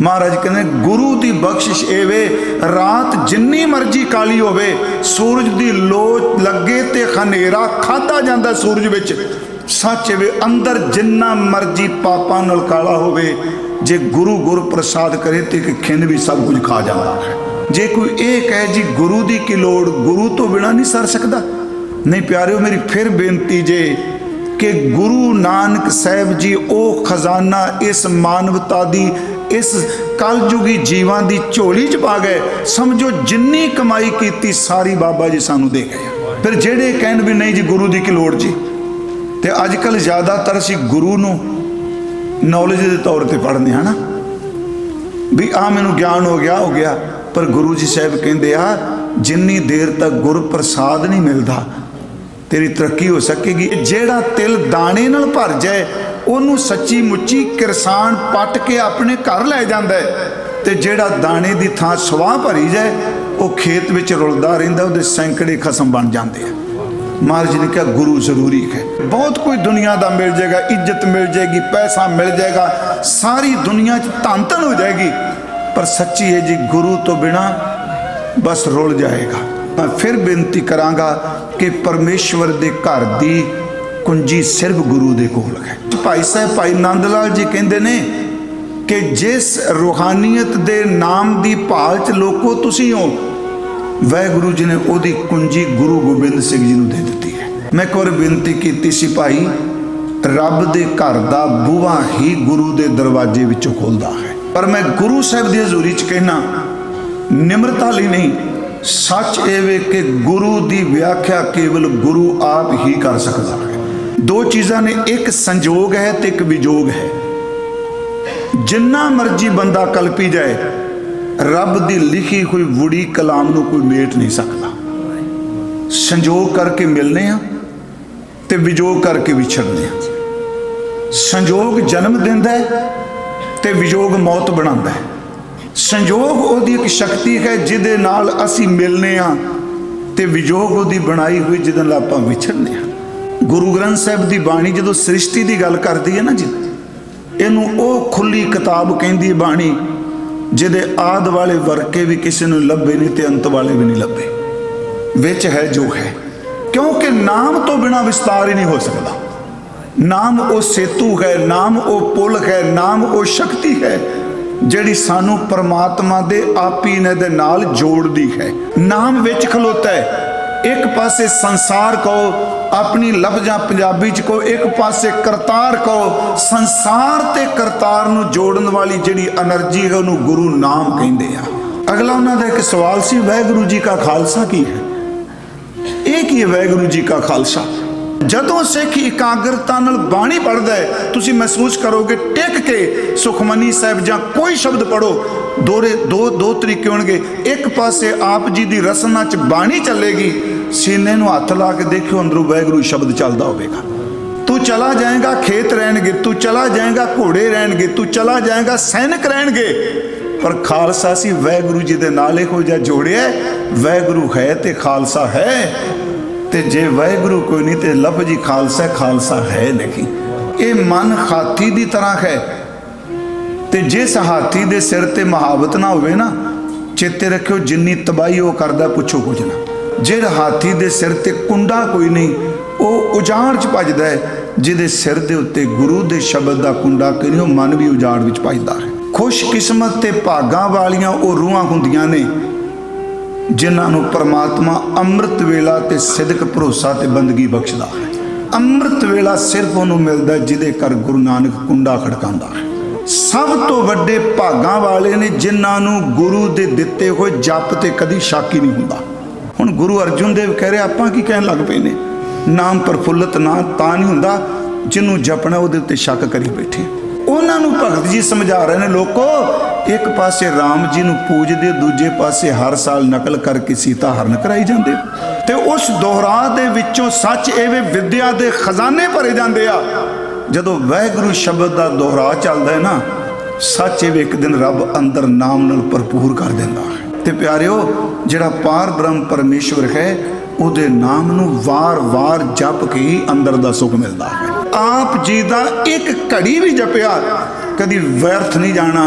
महाराज कहते गुरु की बख्शिश एवे रात जिन्नी मर्जी काली होवे सूरज की लो लगे तो खनेरा खादा जाता सूरज विच सच वे अंदर जिन्ना मर्जी पापा नाल काला होवे जे गुरु गुर प्रसाद करे तो एक खिंड भी सब कुछ खा जाता है। जे कोई ये कहे जी गुरु की की लोड़ गुरु तो बिना नहीं सर सकता। नहीं प्यारिओ मेरी फिर बेनती जे कि गुरु नानक साहब जी ओ खजाना इस मानवता दी इस कलयुगी जीवां दी झोली च पा गए। समझो जिन्नी कमाई की सारी बाबा जी सानू दे गए। फिर जेड़े कहन भी नहीं जी गुरु की की लोड़ जी तो अजकल ज़्यादातर असीं गुरु नूं नॉलेज के तौर पर पढ़ने है ना भी आ मैनू ज्ञान हो गया पर गुरु जी साहब कहते आ जिन्नी देर तक गुर प्रसाद नहीं मिलता तेरी तरक्की हो सकेगी। जेड़ा तिल दाने नाल भर जाए उन्होंने सच्ची मुच्ची किरसान पट के अपने घर लै जांदा है ते जेड़ा दाने की थां सवाह भरी जाए वह खेत में रुलदा रहिंदा उहदे सैकड़े खसम बन जाते हैं। महाराज जी ने कहा गुरु जरूरी है। बहुत कोई दुनिया का मिल जाएगा इज्जत मिल जाएगी पैसा मिल जाएगा सारी दुनिया धन धन हो जाएगी पर सच्ची है जी गुरु तो बिना बस रुल जाएगा। मैं फिर बेनती करांगा कि परमेश्वर दे घर दी कुंजी सिर्फ गुरु दे कोल है। भाई साहब भाई नंद लाल जी कहते ने कि जिस रूहानियत दे नाम दी भाल च लोको तुसी हो वाहगुरु जी ने ओदी कुंजी गुरु गोबिंद सिंह जी ने दे दी है। मैं एक बार बेनती की सी भाई रब दे घर दा बूहा ही गुरु दे दरवाजे विचों खोलदा है। पर मैं गुरु साहब दी हजूरी च कहना निम्रता लई नहीं सच एवे कि गुरु दी व्याख्या केवल गुरु आप ही कर सकता है। दो चीज़ां ने एक संजोग है तो एक विजोग है। जिन्ना मर्जी बंदा कल्पी जाए रब दी लिखी हुई वुड़ी कलाम नूं कोई मेट नहीं सकता। संजोग करके मिलने ते विजोग करके विछड़ने। संजोग जन्म दिंदा है ते विजोग मौत बनांदा है। संजोग ओदी एक शक्ति है जिहदे नाल असीं मिलने ते विजोग ओदी बनाई हुई जिहदे नाल आपां विछड़ने। गुरु ग्रंथ साहिब दी बाणी जदों सृष्टि दी गल करदी है ना जी इहनूं ओह खुली किताब कहंदी है बाणी जिहदे आद वाले वर्के भी किसी ने लभे नहीं ते अंत वाले भी नहीं लभे। विच है जो है क्योंकि नाम तो बिना विस्तार ही नहीं हो सकता। नाम वो सेतु है नाम वो पुल है नाम वो शक्ति है जिहड़ी सानू परमात्मा दे आपी ने दे नाल जोड़दी है। नाम विच खलोता है। एक पासे संसार को अपनी लफ्जां पंजाबी च को एक पासे करतार को संसार ते करतार नूं जोड़न वाली जिहड़ी एनर्जी है उन्होंने गुरु नाम कहंदे आ। अगला उन्हां दा एक सवाल सी वाहगुरू जी का खालसा की है। एक ही है वाहगुरू जी का खालसा। जदों सिख एकाग्रता नाल बाणी पढ़दा है तुसीं महसूस करोगे टिक के सुखमनी साहिब जां कोई शब्द पढ़ो दो तरीके होणगे। एक पासे आप जी की रसना च बाणी चलेगी सीने नूं हथ ला के देखियो अंदरों वाहगुरू शब्द चलदा होवेगा। तू चला जाएगा खेत रहणगे तू चला जाएगा घोड़े रहणगे तू चला जाएगा सैनिक रहणगे पर खालसा सी वाहगुरू जी दे नाल इहो जिहा जोड़िया। वाहगुरू है ते खालसा है ते जे वाहगुरू कोई नहीं तो लफजी खालसा है नहीं। ये मन हाथी की तरह है ते जिस हाथी दे सिर ते महावत ना होवे ना चेते रखियो जिन्नी तबाही वो करदा पुछो कुछ ना। जिहड़ा हाथी दे सिर ते कुंडा कोई नहीं वो उजाड़ च भजदा है जिहदे सिर दे उत्ते गुरु दे शब्द दा कुंडा करी वो मन भी उजाड़ विच भजदा है। खुशकिस्मत ते भागां वालियां वो रूहां हुंदियां ने जिन्हां नूं परमात्मा अमृत वेला ते सिदक भरोसा ते बंदगी बख्शदा है। अमृत वेला सिर्फ उन्होंने मिलता जिहदे घर गुरु नानक कुंडा खड़कांदा है। सब तो वड्डे भागां वाले ने जिन्हां नूं गुरु दे दिते हुए जप ते कदी शक ही नहीं हुंदा। हुण गुरु अर्जुन देव कह रहे आपां की कहण लग पए ने नाम प्रफुल्लत ना तां नहीं हुंदा जिन्हों जपना उहदे उत्ते शक करी बैठे। उन्हां नूं भगत जी समझा रहे ने लोको एक पासे राम जी नूं पूजदे दूजे पासे हर साल नकल करके सीता हरण कराई जांदे ते उस दोहरा दे विचों सच एवे विद्या दे खजाने भरे जांदे आ। जदों वाहगुरू शब्द का दोहरा चलता है ना सच एवे एक दिन रब अंदर नाम नाल भरपूर कर दिंदा है। ते प्यारिओ जिहड़ा पार ब्रह्म परमेश्वर है उहदे नाम नूं वार वार जप के ही अंदर दा सुख मिलता है। आप जी दा एक घड़ी भी जपिया कदी व्यर्थ नहीं जाना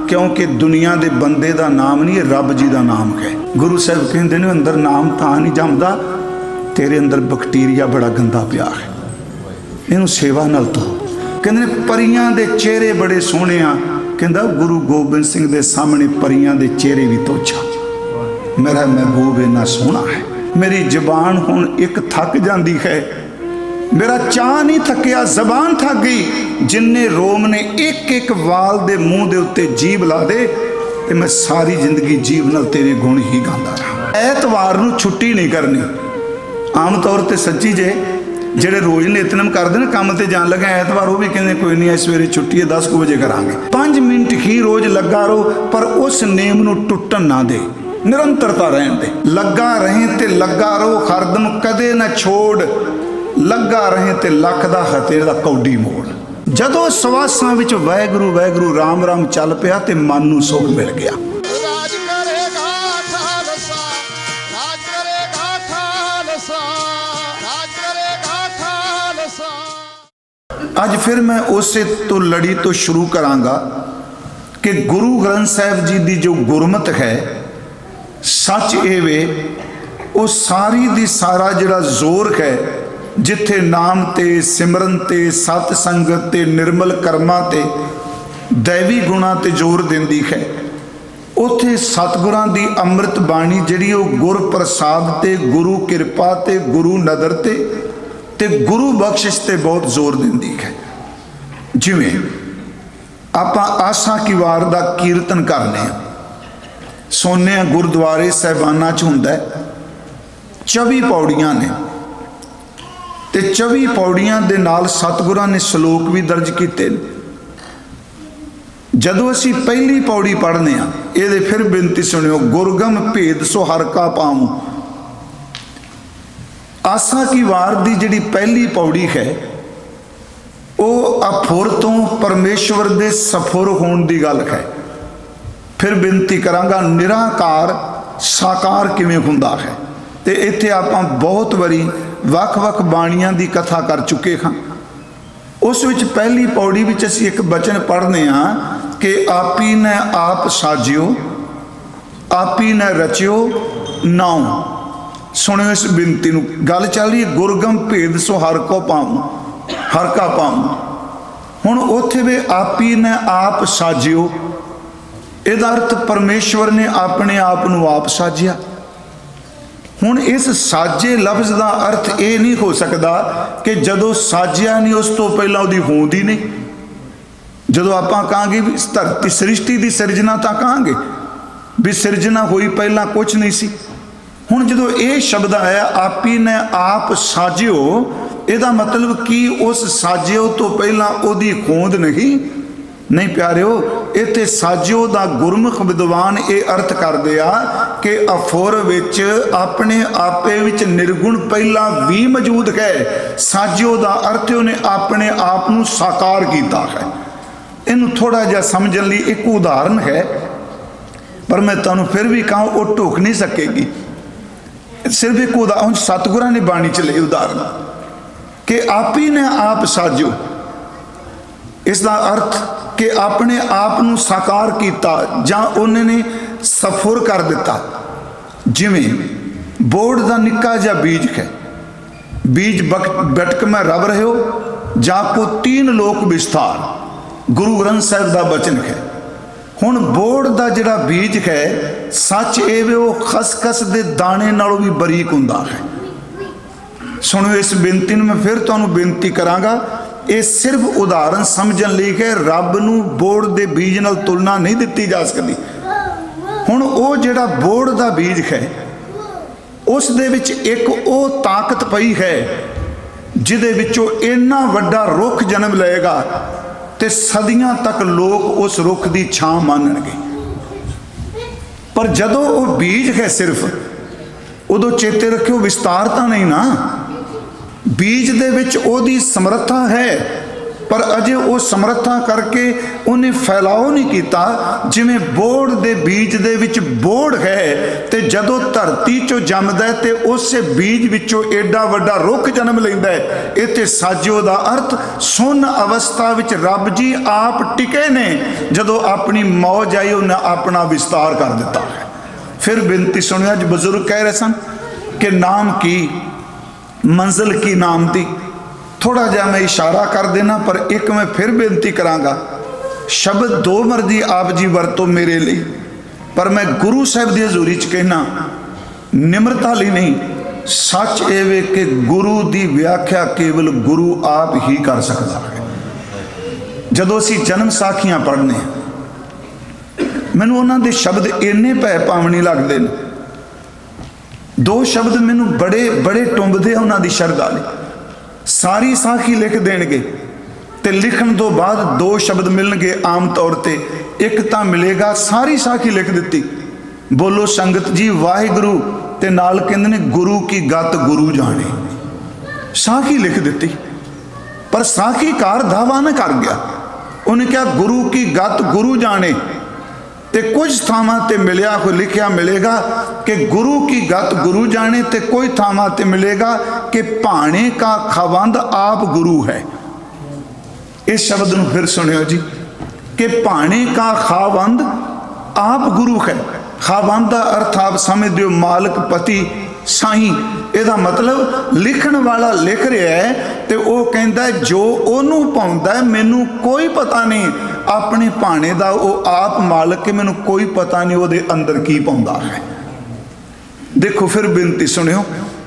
क्योंकि दुनिया के बंदे का नाम नहीं, रब जी का नाम है। गुरु साहब कहते हैं अंदर नाम तां नहीं जमदा, तेरे अंदर बैक्टीरिया बड़ा गंदा पिया है, इनू सेवा नाल धो। कहते परियां दे चेहरे बड़े सोहने आ, कहता गुरु गोबिंद सिंह दे सामने परियां दे चेहरे भी तोछा। मेरा महबूब इन्ना सोहना है, मेरी जबान हुण एक थक जाती है, मेरा चाह नहीं थकिया, जबान थक गई। जिन्ने रोम ने एक एक वाल दे मुंह दे उत्ते जीभ ला दे ते मैं सारी जिंदगी जीभ नाल तेरे गुण ही गांदा रहा। ऐतवार नूं छुट्टी नहीं करनी। आम तौर पर सच्ची जे ਜਿਹੜੇ रोज़ नितनम करते हैं काम से जान लगे ऐतवार, वो भी कहते कोई नहीं सवेरे छुट्टी है 10 बजे करांगे। 5 मिनट ही रोज़ लगा रहो, पर उस नेम नूं टुटन ना दे, निरंतरता रहन दे। लगा रहे ते लगा रहो, हरदम कदे ना छोड़, लगा रहे ते लख दा हथे दा कौडी मोड़। जदों सवासां विच वाहिगुरू वाहिगुरू राम राम चल पिया ते मन नूं सुख मिल गया। अज फिर मैं उसे तो लड़ी तो शुरू करांगा कि गुरु ग्रंथ साहिब जी की जो गुरमत है, सच ये वे वो सारी दी सारा जिहड़ा जोर है, जिथे नाम ते सिमरन ते सत संगत ते निर्मल कर्मा ते दैवी गुणा ते जोर देंदी है, उथे सतगुरां दी अमृत बाणी जिहड़ी वो गुर प्रसाद ते गुरु किरपा ते गुरु नदर ते गुरु बख्शिश ते बहुत जोर देंदी है। जिवें आपां आसा की वार दा कीर्तन करने सोने गुरुद्वारे साहिबाना च हुंदा है, 24 पौड़ियां ने ते 24 पौड़ियां दे नाल सतगुरां ने श्लोक भी दर्ज कीते। जदों असीं पहली पौड़ी पढ़ने आ, ये फिर बेनती सुनियो, गुरगम भेद सो हर का पाऊं। आसा की वार दी जिहड़ी पहली पौड़ी है, वो अफुर तो परमेश्वर दे सफुर होने की गल है। फिर बेनती करांगा निराकार साकार किवें हुंदा है, ते इत्थे आपां बहुत बारी वख-वख बाणियां दी कथा कर चुके हाँ। उस विच पहली पौड़ी विच असीं एक बचन पढ़ने आ कि आपी ने आप साजियो, आपी ने रचियो नाउ। सुनियो इस बिनती नूं, गल चल रही गुरगम भेद सो हर को पाऊं, हर का पाऊं। हुण उत्थे वे आपी ने आप साजियो, इहदा अर्थ परमेश्वर ने अपने आप नूं आप साजिया। हुण इस साजे लफ्ज़ का अर्थ ये नहीं हो सकता कि जदों साजिया नहीं उस तो पहला उहदी होंद ही नहीं। जदों आपां कहांगे भी धरती सृष्टि की सिरजना, तां कहांगे भी सिरजना हुई पहला कुछ नहीं सी। हुण जदों ये शब्द आया आपी ने आप साजियो, इहदा मतलब कि उस साजियो तो पहला उहदी होंद नहीं प्यारिओ। इत्थे साजियो दा गुरमुख विद्वान ये अर्थ करदे आ कि अफुर विच अपने आपे विच निर्गुण पहला भी मौजूद है। साजियो दा अर्थ उन्हें अपने आप नूं साकार कीता है। इनू थोड़ा जिहा समझण लई एक उदाहरण है, पर मैं तुहानूं फिर भी कहां वो ढुक नहीं सकेगी। सिर्फ एक उदाहरण सतगुरां ने बाणी च लई उदाहरण कि आपी ने आप साजो, इसका अर्थ कि अपने आप नूं साकार किया जां उन्होंने सफुर कर दिता। जिवें बोर्ड का निक्का जिहा बीज है, बीज बटक में रब रहे हो जाको 3 लोक विस्तार, गुरु ग्रंथ साहिब का वचन है। हुण बोर्ड का जिहड़ा बीज है, सच ये वे वो खसखस के दाने नालों भी बरीक हुंदा है। सुनो इस बेनती में मैं फिर तुहानूं बेनती करांगा, ये सिर्फ उदाहरण समझण लई है। रब नूं बोर्ड के बीज नाल तुलना नहीं दिती जा सकती। हुण वो जिहड़ा बोर्ड का बीज है, उस दे विच एक वो ताकत पई है जिहदे विचों इन्ना वड्डा रुख जन्म लएगा ते सदियां तक लोग उस रुख की छां मानणगे। पर जदों वो बीज है सिर्फ, उदों चेते रखियो विस्तारता नहीं ना। बीज दे विच ओदी समर्था है, पर अजे वो समर्था करके उन्हें फैलाओ नहीं किया। जिमें बोड़ दे बीज दे विच बोड़ है ते जदों धरती चो जमदा है ते उस बीज विचों एडा वड्डा रुख जन्म लैंदा है। इत्थे साजो दा अर्थ सुन अवस्था विच रब जी आप टिके ने, जदों अपनी मौज आई उन्हें अपना विस्तार कर दिता है। फिर बेनती सुनिया, अज बजुर्ग कह रहे सन कि नाम की मंजिल की नाम दी। थोड़ा जहा मैं इशारा कर देना, पर एक मैं फिर बेनती करांगा, शब्द दो मर्जी आप जी वरतो मेरे लिए, पर मैं गुरु साहब की हजूरी च कहना निम्रता लिए नहीं, सच एवे कि गुरु की व्याख्या केवल गुरु आप ही कर सकता है। जदों असीं जन्म साखियां पढ़ने, मैनूं उन्हां दे शब्द इन्ने भै भावनी लगते हैं। दो शब्द मैनूं बड़े बड़े टुंबदे उन्हां दी शरधा ने। सारी साखी लिख देंगे तो लिखण तो बाद दो शब्द मिलणगे आम तौर पर। एक तो मिलेगा सारी साखी लिख दी, बोलो संगत जी वाहिगुरु, ते नाल कहंदे ने गुरु की गत गुरु जाने। साखी लिख दी, पर साखीकार दावा न कर गया। उन्हें क्या गुरु की गत गुरु जाने, ते कुछ थावां ते मिलिया कोई लिखिया मिलेगा कि गुरु की गत गुरु जाने, ते कोई थावां ते मिलेगा कि भाणे का खावंद आप गुरु है। इस शब्द को फिर सुनियो जी कि भाणे का खावंद आप गुरु है। खावंद का अर्थ आप समझ दो मालिक पति साई। ਇਹਦਾ मतलब लिखण वाला लिख रहा है तो वह कहता जो ਉਹਨੂੰ ਪਾਉਂਦਾ मैनू कोई पता नहीं, अपने भाणे का वो आप मालिक है, मैनू कोई पता नहीं वो अंदर की पाਉਂਦਾ है। देखो फिर बेनती सुनियो,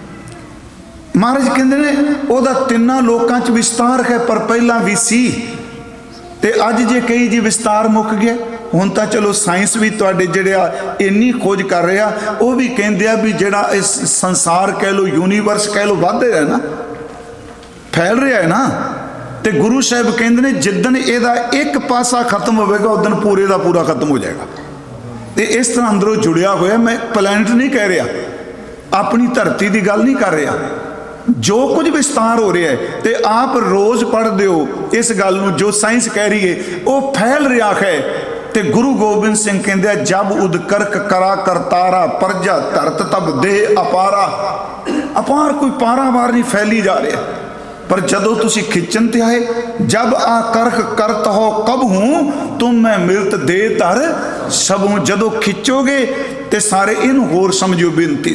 महाराज कहते ने वह तिन्ना लोकां च विस्तार है, पर पहला भी सी ते अज जे कही जी विस्तार मुक गया। हुण तां चलो साइंस भी तुहाडे जिहड़े इन्नी खोज कर रहा, वो भी कहंदे आ भी जिहड़ा इस संसार कह लो, यूनीवर्स कह लो, वध रहा है ना, फैल रहा है ना। तो गुरु साहब कहंदे ने जिदन इहदा एक पासा खत्म होवेगा उदन पूरे का पूरा खत्म हो जाएगा। तो इस तरह अंदरों जुड़िया होया। मैं प्लैनेट नहीं कह रहा, अपनी धरती की गल नहीं कर रहा। जो कुछ विस्तार हो रहा है तो आप रोज़ पढ़ते हो इस गल नूं, जो साइंस कह रही है वो फैल रहा है। तो गुरु गोबिंद सिंह कहते जब उदकरक करा करतारा, प्रजा धरत तब दे अपारा। अपार कोई पारावार नहीं फैली जा रहा, पर जदों तुसी खिंचन ते आए, जब आ करख करत हो कब हूँ तुम मैं मिलत दे धर सब हूँ। जदों खिंचोगे तो सारे इन होर समझो बेनती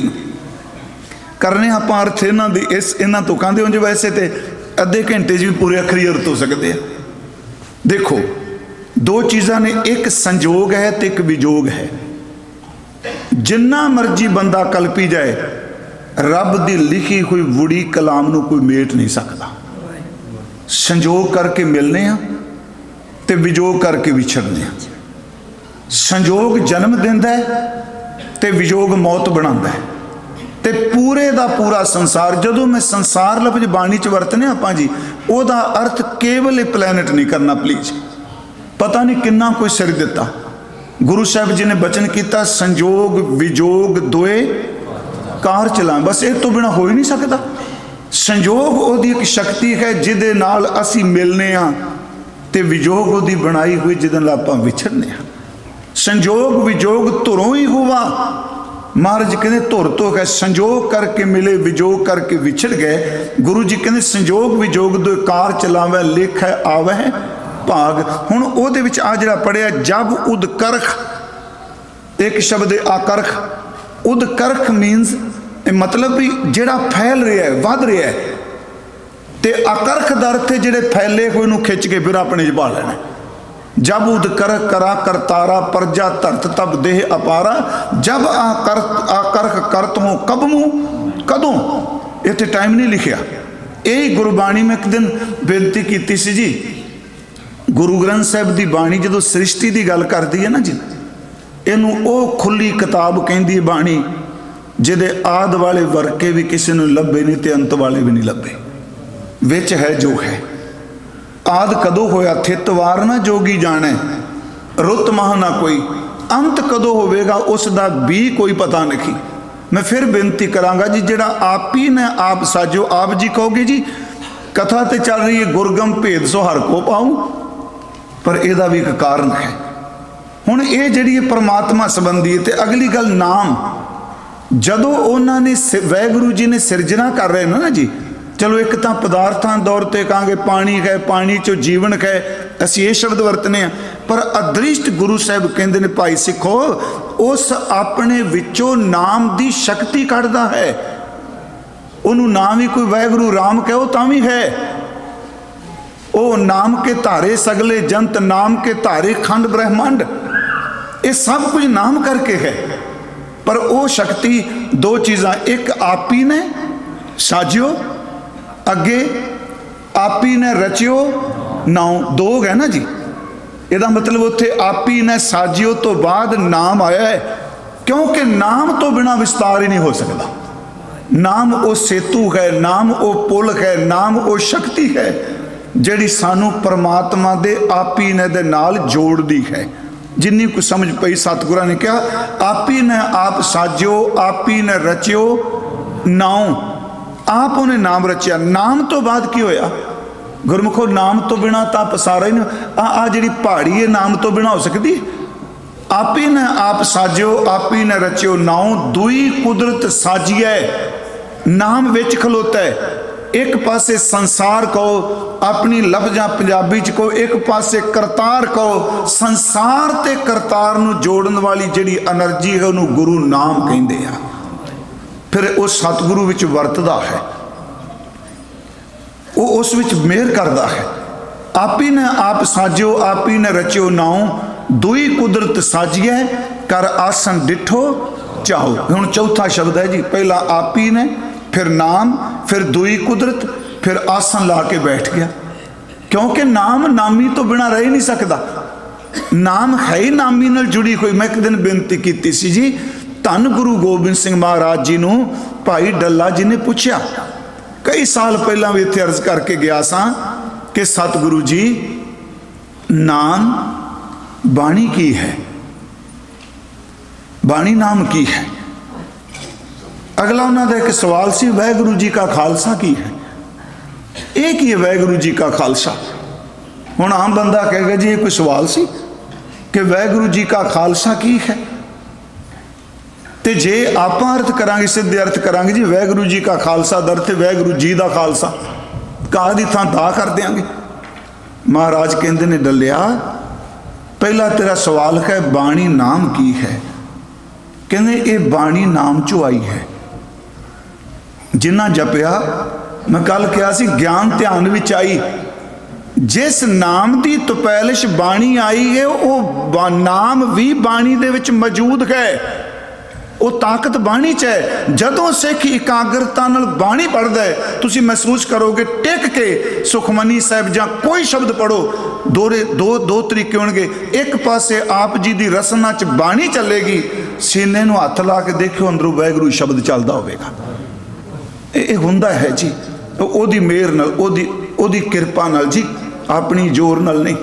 करने आप अर्थ इन्हों की इस इन्हों तुकां दे। उंज वैसे तो अद्धे घंटे भी पूरे अखरी अर्थ हो सकते हैं। देखो दो चीज़ां ने, एक संजोग है तो एक विजोग है। जिन्ना मर्जी बंदा कल्पी जाए, रब की लिखी हुई वुड़ी कलाम नूं कोई मेट नहीं सकता। संजोग करके मिलने ते विजोग करके विछड़ने। संजोग जन्म दिंदा है ते विजोग मौत बनांदा है। ते पूरे का पूरा संसार, जदों मैं संसार लफ्ज बाणी च वरतने आपां जी, ओदा अर्थ केवल प्लैनेट नहीं करना प्लीज। पता नहीं किन्ना कोई सिर दिता। गुरु साहब जी ने बचन किया संजोग विजोग दोए कार चला, बस इस तो बिना हो ही नहीं सकता। संजोग ओदी एक शक्ति है जिदे नाल असी मिलने ते विजोग ओदी बनाई हुई जिदे नाल आपां विछड़ने। संजोग विजोग धुरों ही हुआ। महाराज कहते धुर तो है, संजोग करके मिले विजोग करके विछड़ गए। गुरु जी कहते संजोग विजोग दो कार चलावे लेख है आवे भाग। हुण ओहदे विच आ जिहड़ा पढ़िया जब उदकरख, एक शब्द आकरख। उदकरख मीनस मतलब भी जिहड़ा फैल रहा है, वध रहा है। तो आकरख दा अर्थ जिहड़े फैले हुए नूं खिंच के फिर अपने च पा लेना। जब उदकरख करा करतारा, प्रजा धरत तब देह अपारा। जब आकरख करत हूँ कब मूँ कदों, इत्थे टाइम नहीं लिखिया। यही गुरबाणी में एक दिन बेनती की सी जी। गुरु ग्रंथ साहब की बाणी जो सृष्टि की गल करती है ना जी, इनू वो खुली किताब कहती बाणी जिहदे आद वाले वर्के भी किसी ने लभे नहीं ते अंत वाले भी नहीं लभे। विच है जो है। आद कदों होया थित वार ना जोगी जाने, रुत माह ना कोई। अंत कदों होवेगा उसका भी कोई पता नहीं। मैं फिर बेनती करांगा जी, जिहड़ा आप ही ने आप साजो। आप जी कहोगे जी कथा तो चल रही है गुरगम भेद सो हर को पाऊं, पर यदा भी एक कारण है। हुण ये जिहड़ी परमात्मा संबंधी है। तो अगली गल नाम, जदों उन्होंने वाहिगुरू जी ने सिरजना कर रहे ना जी, चलो एक तो पदार्थां दौर ते कहांगे पानी है, पानी चो जीवन है, असीं ये शब्द वरतने हैं, पर अदृष्ट गुरु साहब कहते हैं भाई सिखो उस अपने विचों नाम की शक्ति कढ़दा है। उन्होंने नाम ही कोई वाहिगुरू राम कहो तां भी है। ओ नाम के धारे सगले जंत, नाम के धारे खंड ब्रह्मांड, ये सब कुछ नाम करके है। पर वो शक्ति दो चीज़ां, एक आपी ने साजियो, अगे आपी ने रचियो नाउ, दो है ना जी। यदा मतलब उत्थे आपी ने साजियो तो बाद नाम आया है, क्योंकि नाम तो बिना विस्तार ही नहीं हो सकता। नाम वो सेतु है, नाम वो पुल है, नाम वो शक्ति है जिहड़ी सानू परमात्मा दे आपी ने दे नाल जोड़दी है। जिन्नी कुछ समझ पई सतगुरां ने कहा आपी ने आप साजियो, आपी ने रचियो नाउ, आप उन्हें नाम रचिया। नाम तो बाद की होया गुरमुखो, नाम तो बिना तो पसारा ही नहीं। आ जी पहाड़ी है नाम तो बिना हो सकती। आपी ने आप साजियो, आपी ने रचियो नाउ, दुई कुदरत साजिए, नाम विच खलोता है। एक पासे संसार कहो, अपनी लफ्जां पंजाबी च कहो, एक पासे करतार कहो। संसार ते करतार नूं जोड़न वाली जिहड़ी एनर्जी है उन्होंने गुरु नाम कहंदे आ। फिर वो सतगुरु विच वरतदा है, वो उस विच मेहर करदा है। आपी ने आप साजियो, आपी ने रचियो नाउ, दुई कुदरत साजिए, कर आसन डिठो चाहो। हुण चौथा शब्द है जी, पहला आपी ने, फिर नाम, फिर दुई कुदरत, फिर आसन ला के बैठ गया। क्योंकि नाम नामी तो बिना रह ही नहीं सकता। नाम है ही नामी नाल जुड़ी हुई। मैं एक दिन बेनती की सी जी, धन गुरु गोबिंद सिंह महाराज जी नूं भाई डल्ला जी ने पूछा, कई साल पहला भी इत्थे अर्ज करके गया सा कि सतगुरु जी नाम बाणी की है, बाणी नाम की है। अगला उन्होंने एक सवाल सी, वाहिगुरू जी का खालसा की है। एक ही है वाहिगुरू जी का खालसा। हुण आम बंदा कहेगा जी ये कोई सवाल सी कि वाहिगुरू जी का खालसा की है। तो जे आप अर्थ करांगे, सीधे अर्थ करांगे जी वाहिगुरू जी का खालसा दा अर्थ वाहिगुरू जी का खालसा, का दी थां दा कर देंगे। महाराज कहते ने डलिया पहला तेरा सवाल है बाणी नाम की है। कहते ये बाणी नाम चो आई है। जिन्ना जपिया, मैं कल कहा सी ज्ञान ध्यान विच आई, जिस नाम की तपैलिश बाणी आई है वो नाम भी बाणी दे विच मौजूद है। वो ताकत बाणी च है। जदों सिख एकाग्रता नाल बाणी पढ़दा है, तुसीं महसूस करोगे टिक के सुखमनी साहिब जां कोई शब्द पढ़ो, दो तरीके होणगे। एक पासे आप जी की रसना च बाणी चलेगी, सीने नूं हथ ला के देखो अंदरों वाहिगुरू शब्द चलदा होवेगा। ये हुंदा है जी, ओदी मेहर नाल, ओदी किरपा नाल जी, अपनी जोर नाल नहीं।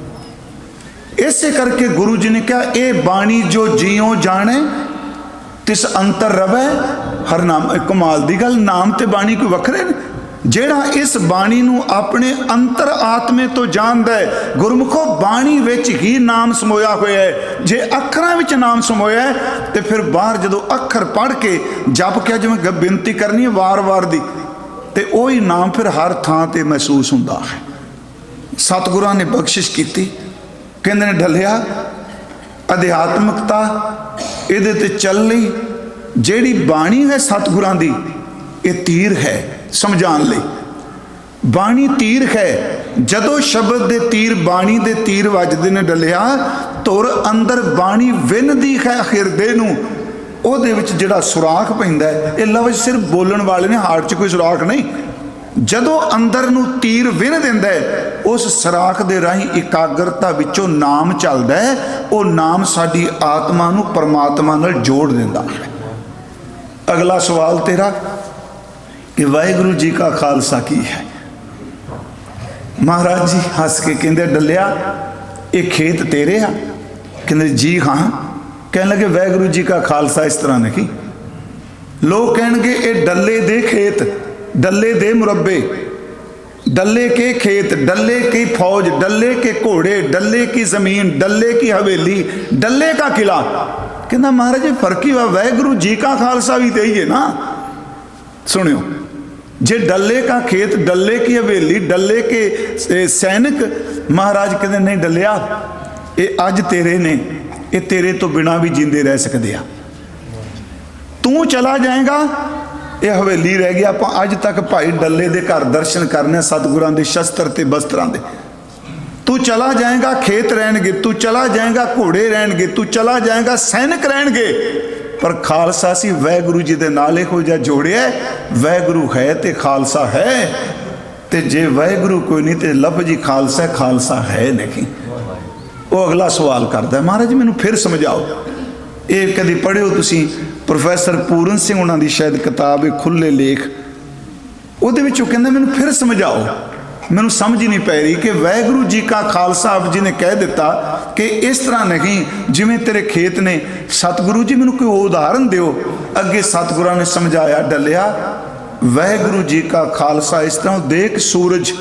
इसे करके गुरु जी ने कहा ये बाणी जो जियों जाने तिस अंतर रवे हर नाम। कमाल दी गल, नाम ते बाणी कोई वखरे ने। जेड़ा इस बाणी नूं अपने अंतर आत्मे तो जानदा है, गुरमुखो बाणी विच ही नाम समोया होया है। जे अखरां विच नाम समोया है तो फिर बाहर जदों अखर पढ़ के जप के जिवें बेनती करनी है वार वार दी, ते ओही नाम फिर हर थां ते महसूस हुंदा है। सतगुरां ने बख्शिश कीती, कहंदे ने ढलिया अध्यात्मकता इहदे ते चल लई। जेड़ी बाणी है सतगुरां दी, ये तीर है समझाने लई। बाणी तीर है। जदों शब्द दे तीर बाणी दे तीर वजदे ने डलिया, तुर अंदर बाणी विनदी है हिरदे नूं, ओहदे विच जिहड़ा सुराख पैंदा है। ये लफ्ज़ सिर्फ बोलण वाले ने, हार्ट च कोई सुराख नहीं। जदों अंदर नूं तीर विन दिंदा है, उस सराख दे राही एकाग्रता विचों नाम चलदा है। वो नाम साडी आत्मा नूं परमात्मा नाल जोड़ दिंदा है। अगला सवाल तेरा कि वाहिगुरू जी का खालसा की है। महाराज जी हस के कहते डलिया ये खेत तेरे आ? कहते जी हाँ। कहने लगे वाहिगुरू जी का खालसा इस तरह नहीं। लोग कहेंगे ये डले दे खेत, डले दे मुरब्बे, डल्ले के खेत, डल्ले की फौज, डल्ले के घोड़े, डल्ले की जमीन, डल्ले की हवेली, डल्ले का किला। कहना महाराज जी फर्क ही हुआ, वाहगुरु जी का खालसा भी तो ही है ना। सुनियो, जे डल्ले का खेत, डल्ले की हवेली, डल्ले के सैनिक, महाराज कहते नहीं डलिया ये अज तेरे ने, ये तेरे तो बिना भी जींदे रह सकते आ। तू चला जाएगा ये हवेली रह गई। आप अज तक भाई डल्ले दे घर दर्शन करने सतगुरां दे शस्त्र ते बस्त्रां दे। तू चला जाएगा खेत रहणगे, तू चला जाएगा घोड़े रहणगे, तू चला जाएगा सैनिक रहणगे, पर खालसा सी वाहगुरु जी दे नाल इहो जिहा जोड़िया। वाहगुरु है ते खालसा है, ते जे वाहगुरु कोई नहीं ते लभ जी खालसा, खालसा है नहीं। वो अगला सवाल करता है, महाराज मैनू फिर समझाओ। ये कभी पढ़ियो तुसीं प्रोफैसर पूरन सिंह उन्हां दी शायद किताब है खुले लेख, उहदे विच कहंदा मैनू फिर समझाओ, मैनू समझ ही नहीं पै रही कि वाहगुरु जी का खालसा आप जी ने कह दिता कि इस तरह नहीं जिमें तेरे खेत ने। सतगुरु जी मैनू कोई उदाहरण दिओ। अगे सतगुरां ने समझाया, डलिया वाहगुरु जी का खालसा इस तरह देख सूरज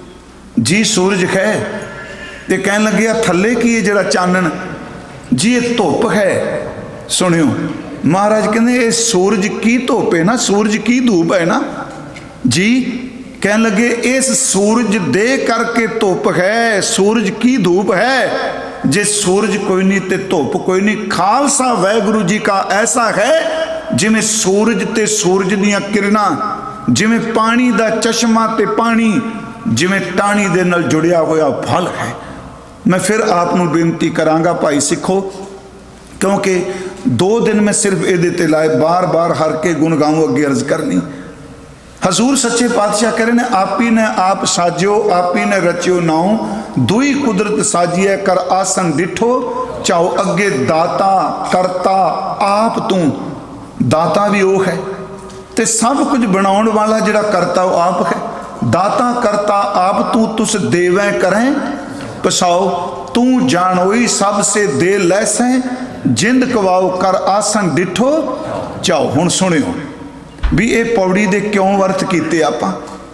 जी, सूरज है ते कहन लगे थले की है जरा चानन जी, ये धुप है। सुनियो महाराज कहते ये सूरज की धुप है ना, सूरज की धूप है ना जी। कहन लगे इस सूरज दे करके धुप है, सूरज की धूप है। जे सूरज कोई नहीं ते धुप कोई नहीं। खालसा वाहगुरु जी का ऐसा है जिमें सूरज ते सूरज दियां किरणां, जिमें पानी दा चश्मा ते पानी, जिमें टाणी दे नाल जुड़िया होया फल है। मैं फिर आपनू बेनती करांगा भाई सिखो, क्योंकि 2 दिन में सिर्फ ये ते लाए, बार बार हर के गुण गाऊं अगे अर्ज करनी। हजूर सच्चे पातशाह कह रहे ने आप ही ने आप साजियो, आप ही ने रचियो नाऊ, दुई कुदरत साजिए कर आसन डिठो, चाहो अगे दाता करता आप तू। दाता भी वो है ते सब कुछ बनाने वाला जिहड़ा करता वो आप है। दाता करता आप तू, तुस देवें करें पसाओ, तू जानोई सबसे दे लैसें, जिंद कवाओ कर आसन डिठो चाओ। हुण सुनियो भी ये पौड़ी दे क्यों वर्थ किते आपां।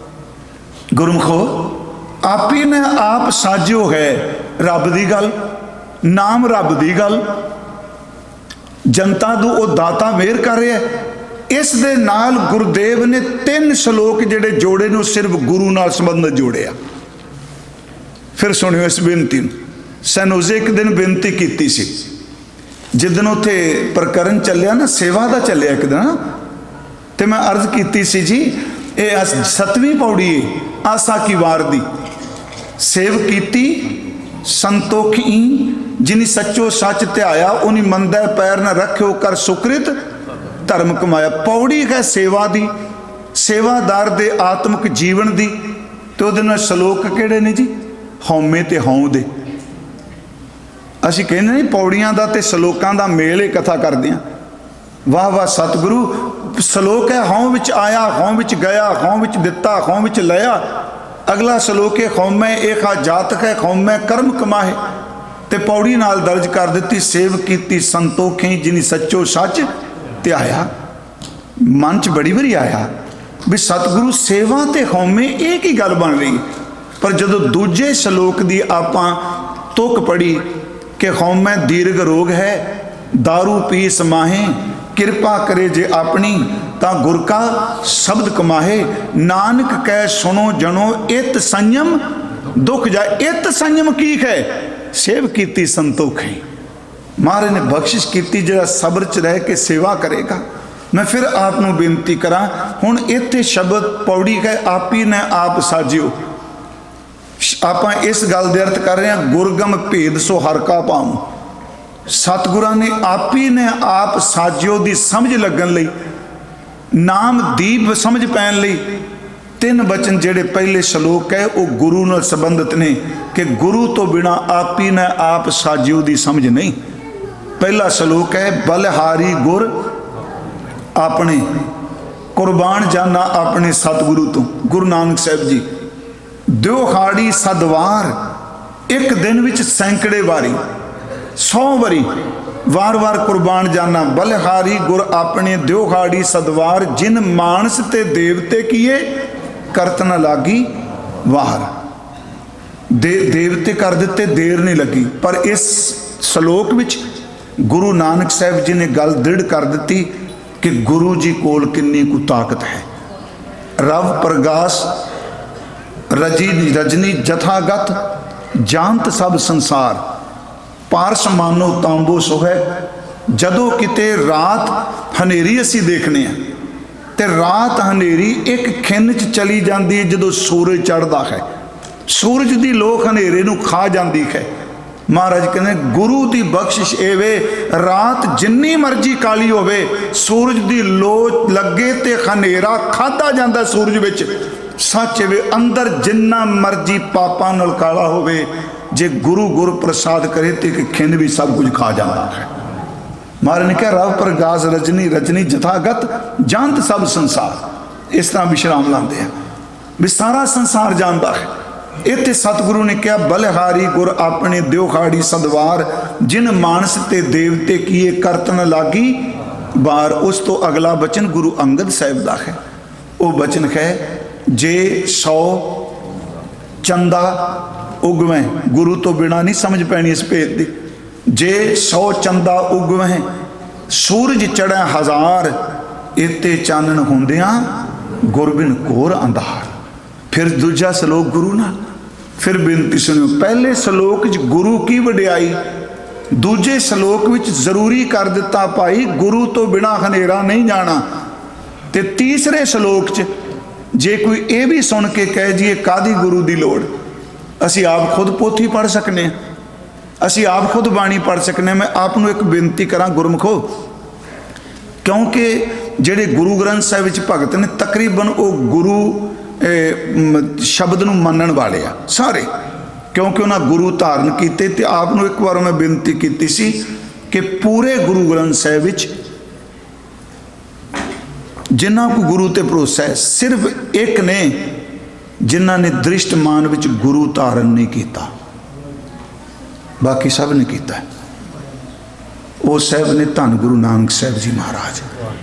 गुरमुखो आप ही ने आप साजियो है, रब दी गल, नाम रब दी गल, जनता दू वो दाता मेहर कर रहा है। इस दे नाल गुरुदेव ने 3 श्लोक जिहड़े जोड़े ने सिर्फ गुरु नाल संबंध जोड़े आ। फिर सुनियो इस बेनती नूं। सैनोजे एक दिन बेनती की सी, जिदन उत्थे प्रकरण चलिया ना, सेवा का चलिया एक दिन, तो मैं अर्ज की सी जी ये 7वीं पौड़ी है आसा की वार दी। सेव कीती संतोखी जिनी सच्चो सच त्याया, उन्हीं मंदै पैर न रखियो कर सुकृत धर्म कमाया। पौड़ी है सेवा दी, सेवादार दे आत्मक जीवन दी। तो उहदे श्लोक किहड़े ने जी, हौमे ते हौं दे। असी कहने नहीं पौड़ियां दा ते श्लोकां दा मेल ही कथा करदे हां। वाह वाह सतगुरु श्लोक है हौं विच आया, हौं विच गया, हौं विच दिता, हौं विच लया। अगला श्लोक है खौमै एखा जातक है, खौमै कर्म कमाहे। ते पौड़ी नाल दर्ज कर दी, सेव कीती संतोखी जिनी सच्चो सच त्याया। मन च बड़ी बारी आया भी सतगुरु सेवा ते खौमे एक ही गल बन रही, पर जदों दूजे श्लोक की आपां तुक पढ़ी कि खौमै दीर्घ रोग है, दारू पी समाहे, कृपा करे जे अपनी ता गुर का शब्द कमाहे। नानक कह सुनो जनो इत संयम दुख जाए। इत संयम की है, सेव कीती संतोखी। महाराज ने बख्शिश की जरा सबर च रह के सेवा करेगा। मैं फिर आपनू बेनती करा, हुण इत्थे शब्द पौड़ी है आप ही ने आप साजियो। आप इस गल दे अर्थ कर रहे हैं गुरगम भेद सो हर का पाऊं। सतगुरां ने आप ही ने आप साजियो दी समझ लगन लई, नाम दीप समझ पैन लई 3 वचन जेड़े पहले श्लोक है वो गुरु नाल संबंधित ने कि गुरु तो बिना आप ही ने आप साजियो दी समझ नहीं। पहला श्लोक है बलिहारी गुर अपने, कुर्बान जाना अपने सतगुरु तो। गुरु नानक साहब जी दिओखाड़ी सदवार, एक दिन विच सैकड़े वारी 100 वारी वार वार कुर्बान जाना। बलिहारी गुर अपने दिओखाड़ी सदवार, जिन मानस ते देवते किए करत न लागी वाहर देवते कर दिते, देर नहीं लगी। पर इस सलोक विच गुरु नानक साहब जी ने गल दृढ़ कर दी कि गुरु जी कोल किन्नी कु ताकत है। रव प्रगास रजनी जथागत जानत सब संसार, पारस मानो तांबो सोहै। जदों किते रात हनेरी असी देखने हैं तो रात हनेरी एक खिन च चली जाती है जदों सूरज चढ़ता है, सूरज की लोक हनेरे नूं खा जाती है। महाराज कहते गुरु की बख्शिश एवे रात जिन्नी मर्जी काली होवे, सूरज की लो लगे तो हनेरा खादा जाता सूरज विच। सच वे अंदर जिन्ना मर्जी पापां नाल काला होवे, जे गुरु गुर प्रसाद करे तो एक खिन भी सब कुछ खा जाता है। महाराज ने कहा रव प्रगास रजनी रजनी जथागत जानत सब संसार। इस तरह विश्राम लाते हैं भी सारा संसार जानता है। इत्थे सतगुरु ने कहा बलिहारी गुर अपने द्योखाड़ी सदवार, जिन मानस ते देवते किए करत न लागी बार। उस तो अगला बचन गुरु अंगद साहिब का है। वो बचन है जे 100 चंदा उगवें, गुरु तो बिना नहीं समझ पैनी इस भेद की। जे 100 चंदा उगवें सूरज चढ़े 1000, इत्ते चानन होंदियां गुरबिन घोर अंधार। फिर दूजा सलोक गुरु ना, फिर बेनती सुनियो। पहले सलोक च गुरु की वडियाई, दूजे सलोक विच जरूरी कर दिता भाई गुरु तो बिना हनेरा नहीं जाना। ते तीसरे सलोक च जे कोई ये भी सुन के कह जी कादी गुरु की लोड़, असी आप खुद पोथी पढ़ सकने, असी आप खुद बाणी पढ़ सकने। मैं आपनों एक बेनती करा गुरमुखो, क्योंकि जेडे गुरु ग्रंथ साहिब विच भगत ने तकरीबन वो गुरु शब्द नूं मनण वाले आ सारे, क्योंकि उन्हें गुरु धारण किए। तो आपनों एक बार मैं बेनती की सी कि पूरे गुरु ग्रंथ साहिब विच जिन्हां को गुरु ते भरोसा है, सिर्फ एक ने जिन्हां ने दृष्टमान विच गुरु धारण नहीं किया, बाकी सब ने किया। वो साहब ने धन गुरु नानक साहब जी महाराज,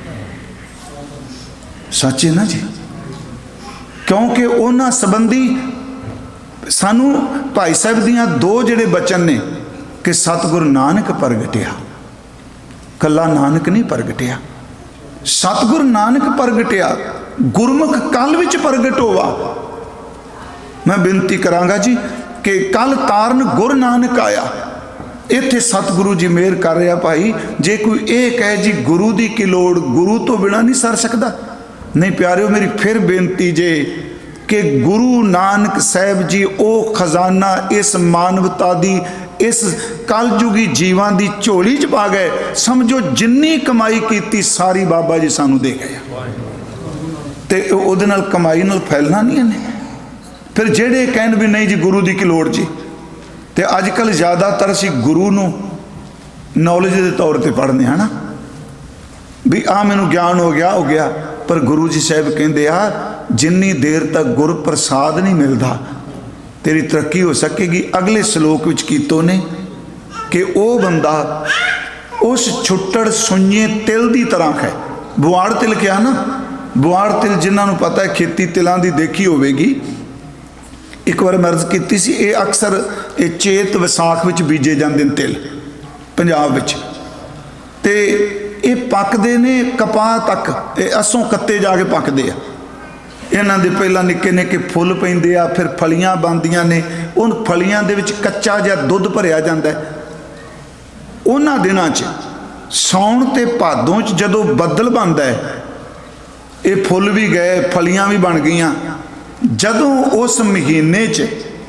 सच है ना जी। क्योंकि उन्हां संबंधी सानू भाई साहब दियां 2 जिहड़े बचन ने कि सतगुरु नानक प्रगटिया, कला नानक नहीं प्रगटिया, सतगुरु नानक प्रगटिया, गुरमुख कल विच प्रगट होवा। मैं बेनती करांगा जी कि कल तारन गुरु नानक आया, इत्थे सतगुरु जी मेहर कर रहा भाई। जे कोई ये कहे जी गुरु की की लोड़, गुरु तो बिना नहीं सर सकता। नहीं प्यारिओ, मेरी फिर बेनती जे कि गुरु नानक साहब जी ओ खजाना इस मानवता दी, इस कलयुगी जीवां दी झोली च पा गए। समझो जिन्नी कमाई की सारी बाबा जी सानू दे गए, तो उहदे नाल कमाई नाल फैलना नहीं है। फिर जेड़े कहन भी नहीं जी गुरु की की लोड़ जी, तो अजकल ज़्यादातर असी गुरु नूं नॉलेज के तौर पर पढ़ने हैं ना, भी आ मैनू ज्ञान हो गया। पर गुरु जी साहब कहते आ जिन्नी देर तक गुर प्रसाद नहीं मिलता तेरी तरक्की हो सकेगी। अगले सलोक विच कीतो ने कि वह बंदा उस छुट्टड़ सुइए तिल की तरह है। बुआड़ तिल क्या ना, बुआड़ तिल जिन्होंने पता है खेती तिलों की देखी होगी। एक बार मर्ज की सी, ये अक्सर ये चेत विसाख विच बीजे जाते हैं तिल पंजाब विच, ते ये पकते ने कपाह तक, ये असों कत्ते जाके पकते हैं। इन्हां दे पहला निक्के निक्के फुल पैंदे आ, फिर फलियां बनदियां ने, उन फलियां दे विच कच्चा जिहा दुध भरिया जांदा है। उन्हां दिनां च सौण ते भादों च जदों बदल बनदा है, ये फुल भी गए फलियां भी बन गईयां। जदों उस महीने च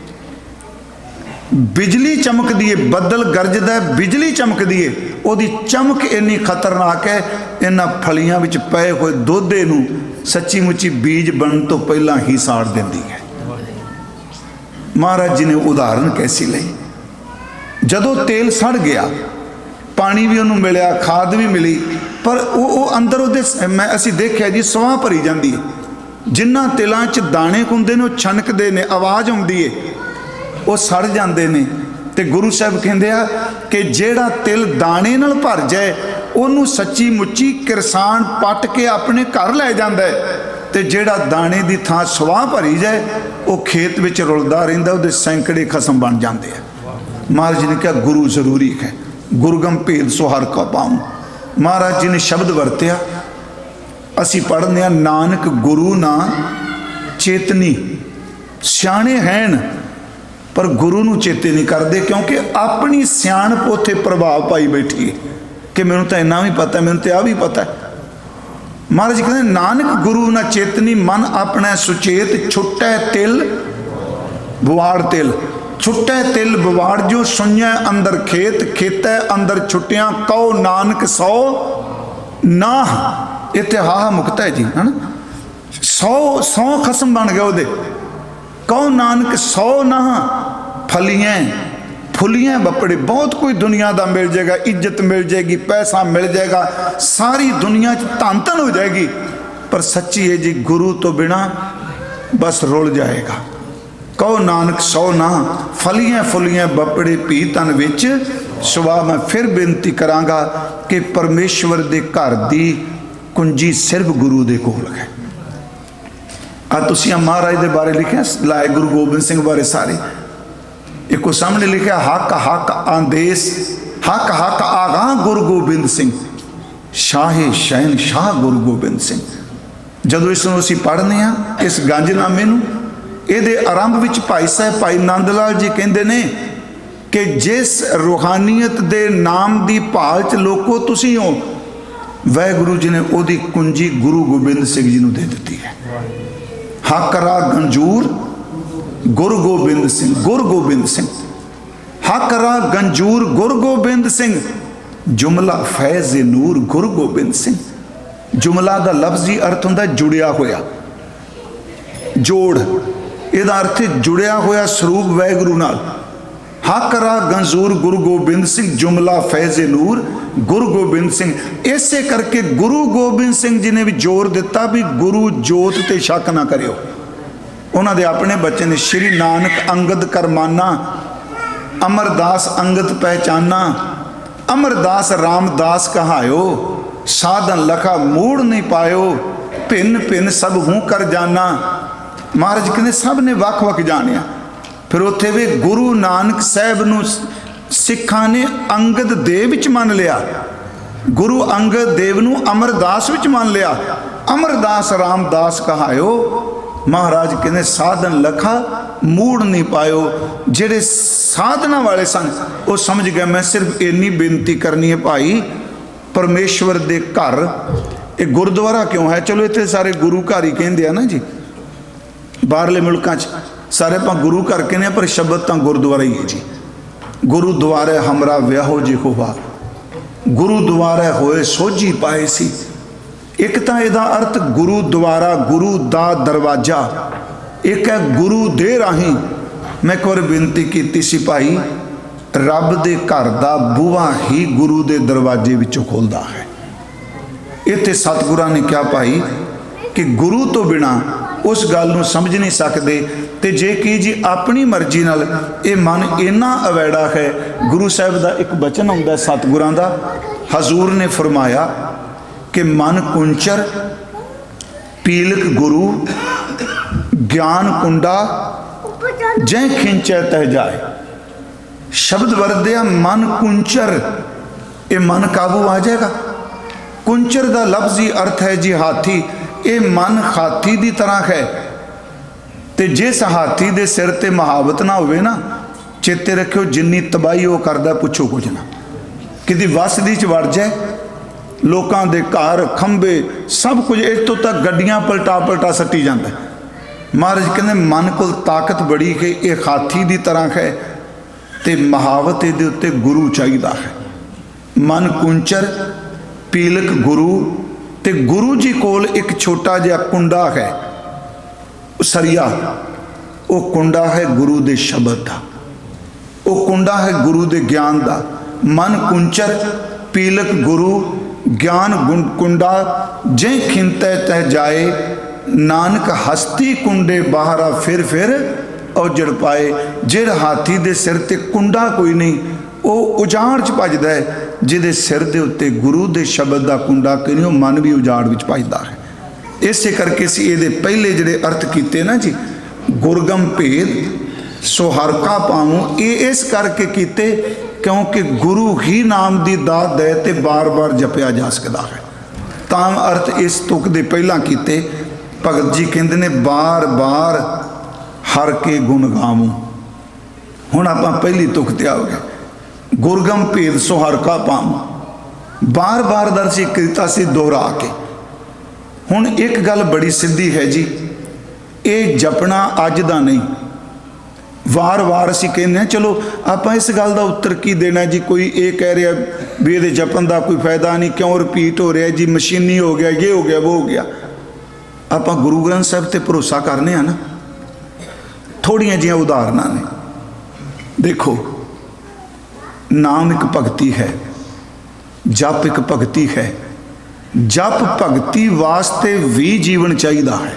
बिजली चमकदी है, बदल गरजदा है, बिजली चमकदी है, उहदी चमक इन्नी खतरनाक है, इन्हां फलियां विच पए होए दुध नूं सच्ची मुच्ची बीज बनने तो पहला ही साड़ देंदी है। महाराज जी ने उदाहरण कैसी लई, जदों तेल सड़ गया, पानी भी उन्होंने मिलिया, खाद भी मिली, पर वो अंदर उहदे मैं असी देखिया जी सवाह भरी जाती है। जिन्हां तिलां च दाने हुंदे ने छनकदे ने, आवाज़ आउंदी है, वो सड़ जाते हैं। तो गुरु साहब कहते हैं कि जेड़ा तिल दाने नाल भर जाए उन्होंने सच्ची मुच्ची किरसान पट के अपने घर लै जाता है। ते जेड़ा दाने की थां सवाह भरी जाए वो खेत विच रुलदा रहिंदा, उहदे सैकड़े खसम बन जाते हैं। महाराज जी ने कहा गुरु जरूरी है, गुरगम भेद सो हर का पाऊँ। महाराज जी ने शब्द वरत्या, असी पढ़ने नानक गुरु ना चेतनी। सियाणे हैं पर गुरु नूं चेते नहीं करते, क्योंकि अपनी सियाणप उत्थे प्रभाव पाई बैठी है कि मैनूं तो इन्ना भी पता है, मैनूं तो आ भी पता है। महाराज कहते नानक गुरु ना चेतनी, मन अपना सुचेत छुट्टै तिल बुआड़ तिल। छुट्टै तिल बुआड़ जो सुनिया अंदर खेत, खेतै अंदर छुट्टियां कहो नानक सौ ना। इत्थे हा मुक्ता है जी, है ना। 100 खसम बन गए उहदे, कहो नानक सौ ना। फलियां फुलियां बपड़े, बहुत कोई दुनिया का मिल जाएगा, इज्जत मिल जाएगी, पैसा मिल जाएगा, सारी दुनिया धन धन हो जाएगी, पर सच्ची है जी गुरु तो बिना बस रुल जाएगा। कहो नानक सौ ना, फलियां फुलियां बपड़े भी तन विच सुबह। मैं फिर बेनती करांगा कि परमेश्वर दे घर दी कुंजी सिर्फ गुरु दे कोल है। तुसीं महाराज दे बारे लिखिया लाए, गुरु गोबिंद सिंह बारे सारे एक सामने लिखा हक हक आदेश, हक हक आगा गुरु गोबिंद सिंह, शाहे शहन शाह गुरु गोबिंद सिंह। जदों इसनूं असीं पढ़ने इस गंजनामे नूं, इहदे आरंभ विच भाई साहब भाई नंद लाल जी कहंदे ने कि जिस रूहानीयत दे नाम दी भाल च लोको तुसीं हो, वाहिगुरू जी ने उहदी कुंजी गुरु गोबिंद सिंह जी नूं दे दित्ती है। हक रा गंजूर गुरु गोबिंद सिंह, गुरु गोबिंद सिंह। हक रा गंजूर गुरु गोबिंद सिंह, जुमला फैज़ नूर गुरु गोबिंद सिंह। जुमला का लफ्जी अर्थ होंदा जुड़िया होया, जोड़, इहदा अर्थ जुड़िया होया स्वरूप वाहिगुरू नाल। हक रा गंजूर गुरु गोबिंद सिंह, जुमला फैज़ नूर गुरु गोबिंद सिंह। इसे करके गुरु गोबिंद सिंह जी ने भी जोर दिता भी गुरु जोत ते शक ना करियो। उन्होंने दे अपने बच्चे ने श्री नानक अंगद करमाना, अमरदास अंगद पहचाना, अमरदास रामदास कहायो, साधन लखा मूड़ नहीं पायो, भिन्न भिन्न सब हूँ कर जाना। महाराज कहते सब ने वख वख जानिया। फिर उत्थे भी गुरु नानक साहब नूं सिखां ने अंगद देव विच मान लिया, गुरु अंगद देव नूं अमरदास विच मान लिया। अमरदास रामदास कहायो, महाराज कहते साधन लखा मूड़ नहीं पायो। जेड़े साधना वाले सन वो समझ गए। मैं सिर्फ इन्नी बेनती करनी है भाई, परमेश्वर दे घर एक गुरुद्वारा क्यों है? चलो इतने सारे गुरु घर ही कहते हैं ना जी, बाहरले मुल्कों सारे आप गुरु घर कहने, पर शब्द तो गुरुद्वारा ही है जी। गुरुद्वारे हमरा व्याहो जी होवा, गुरुद्वारे होए सोझी पाए सी। एक तो यदा अर्थ गुरुद्वारा, गुरु दा दरवाजा, एक है गुरु दे राही। मैं एक बार बेनती की सी भाई, रब दे घर दा बूहा ही गुरु दे दरवाजे विचों खोलदा है। इत्थे सतगुरां ने कहा भाई कि गुरु तो बिना उस गल नूं समझ नहीं सकते। तो जे कि जी अपनी मर्जी नाल ये मन इन्ना अवैड़ा है। गुरु साहब का एक बचन आउंदा सतगुरां दा, हजूर ने फरमाया कि मन कुंचर पीलक गुरु, ज्ञान कुंडा जै खिंचै तह जाए। शब्द वरदिया मन कुंचर, ये मन काबू आ जाएगा। कुंचर का लफ्जी अर्थ है जी हाथी। ये मन हाथी की तरह है, तो जिस हाथी के सिर ते महावत ना होवे ना, चेते रखियो जिन्नी तबाही वो करदा पुछो कुछ ना। कि वस दी च वड़ जाए, लोगों के घर खंबे सब कुछ, इस तो तक गड्डियां पलटा पलटा सट्टी जाता है। महाराज कहते मन को ताकत बड़ी है, ये हाथी की तरह है, तो महावत ये उत्ते गुरु चाहिए है। मन कुंचर पीलक गुरु, तो गुरु जी कोल एक छोटा जिहा कुंडा है, सरिया, वो कुंडा है गुरु दे शब्द का, वो कुंडा है गुरु दे ज्ञान का। मन कुंचर पीलक गुरु, ज्ञान कुंडा जे खिंते तह जाए। नानक हस्ती कुंडे बाहरा फिर औजड़ पाए। जिहड़ हाथी दे सिर ते कुंडा कोई नहीं, वो उजाड़ च भजदा है। जिहदे सिर दे उत्ते गुरु दे शब्द का कुंडा कहीं, मन भी उजाड़ विच भजदा है। इसे करके सी ये पहले जिहड़े अर्थ कीते ना जी, गुरगम भेद सो हर का पाऊँ, ये इस करके कीते क्योंकि गुरु ही नाम की दात दे ते बार बार जपिया जा सकता है। तां अर्थ इस तुक दे पहला कीते। भगत जी कहते ने बार बार हर के गुण गावूं। हुण आपां पहली तुक ते आ गए, गुरगम भेद सो हर का पाऊँ, बार बार दर्शी किया सी दोहरा के। हुण एक गल बड़ी सीधी है जी, ये जपना अज दा नहीं, वार वार असीं कहने हैं। चलो आपां इस गल का उत्तर की देना जी, कोई ये कह रहा भी ये जपन का कोई फायदा नहीं, क्यों रिपीट हो रहा जी, मशीनी हो गया, ये हो गया, वो हो गया। आपां गुरु ग्रंथ साहिब ते भरोसा करने ना। थोड़ियां जिहियां उदाहरणां ने, देखो नाम एक भगती है, जप एक भगती है। जप भगती वास्ते भी जीवन चाहिए है।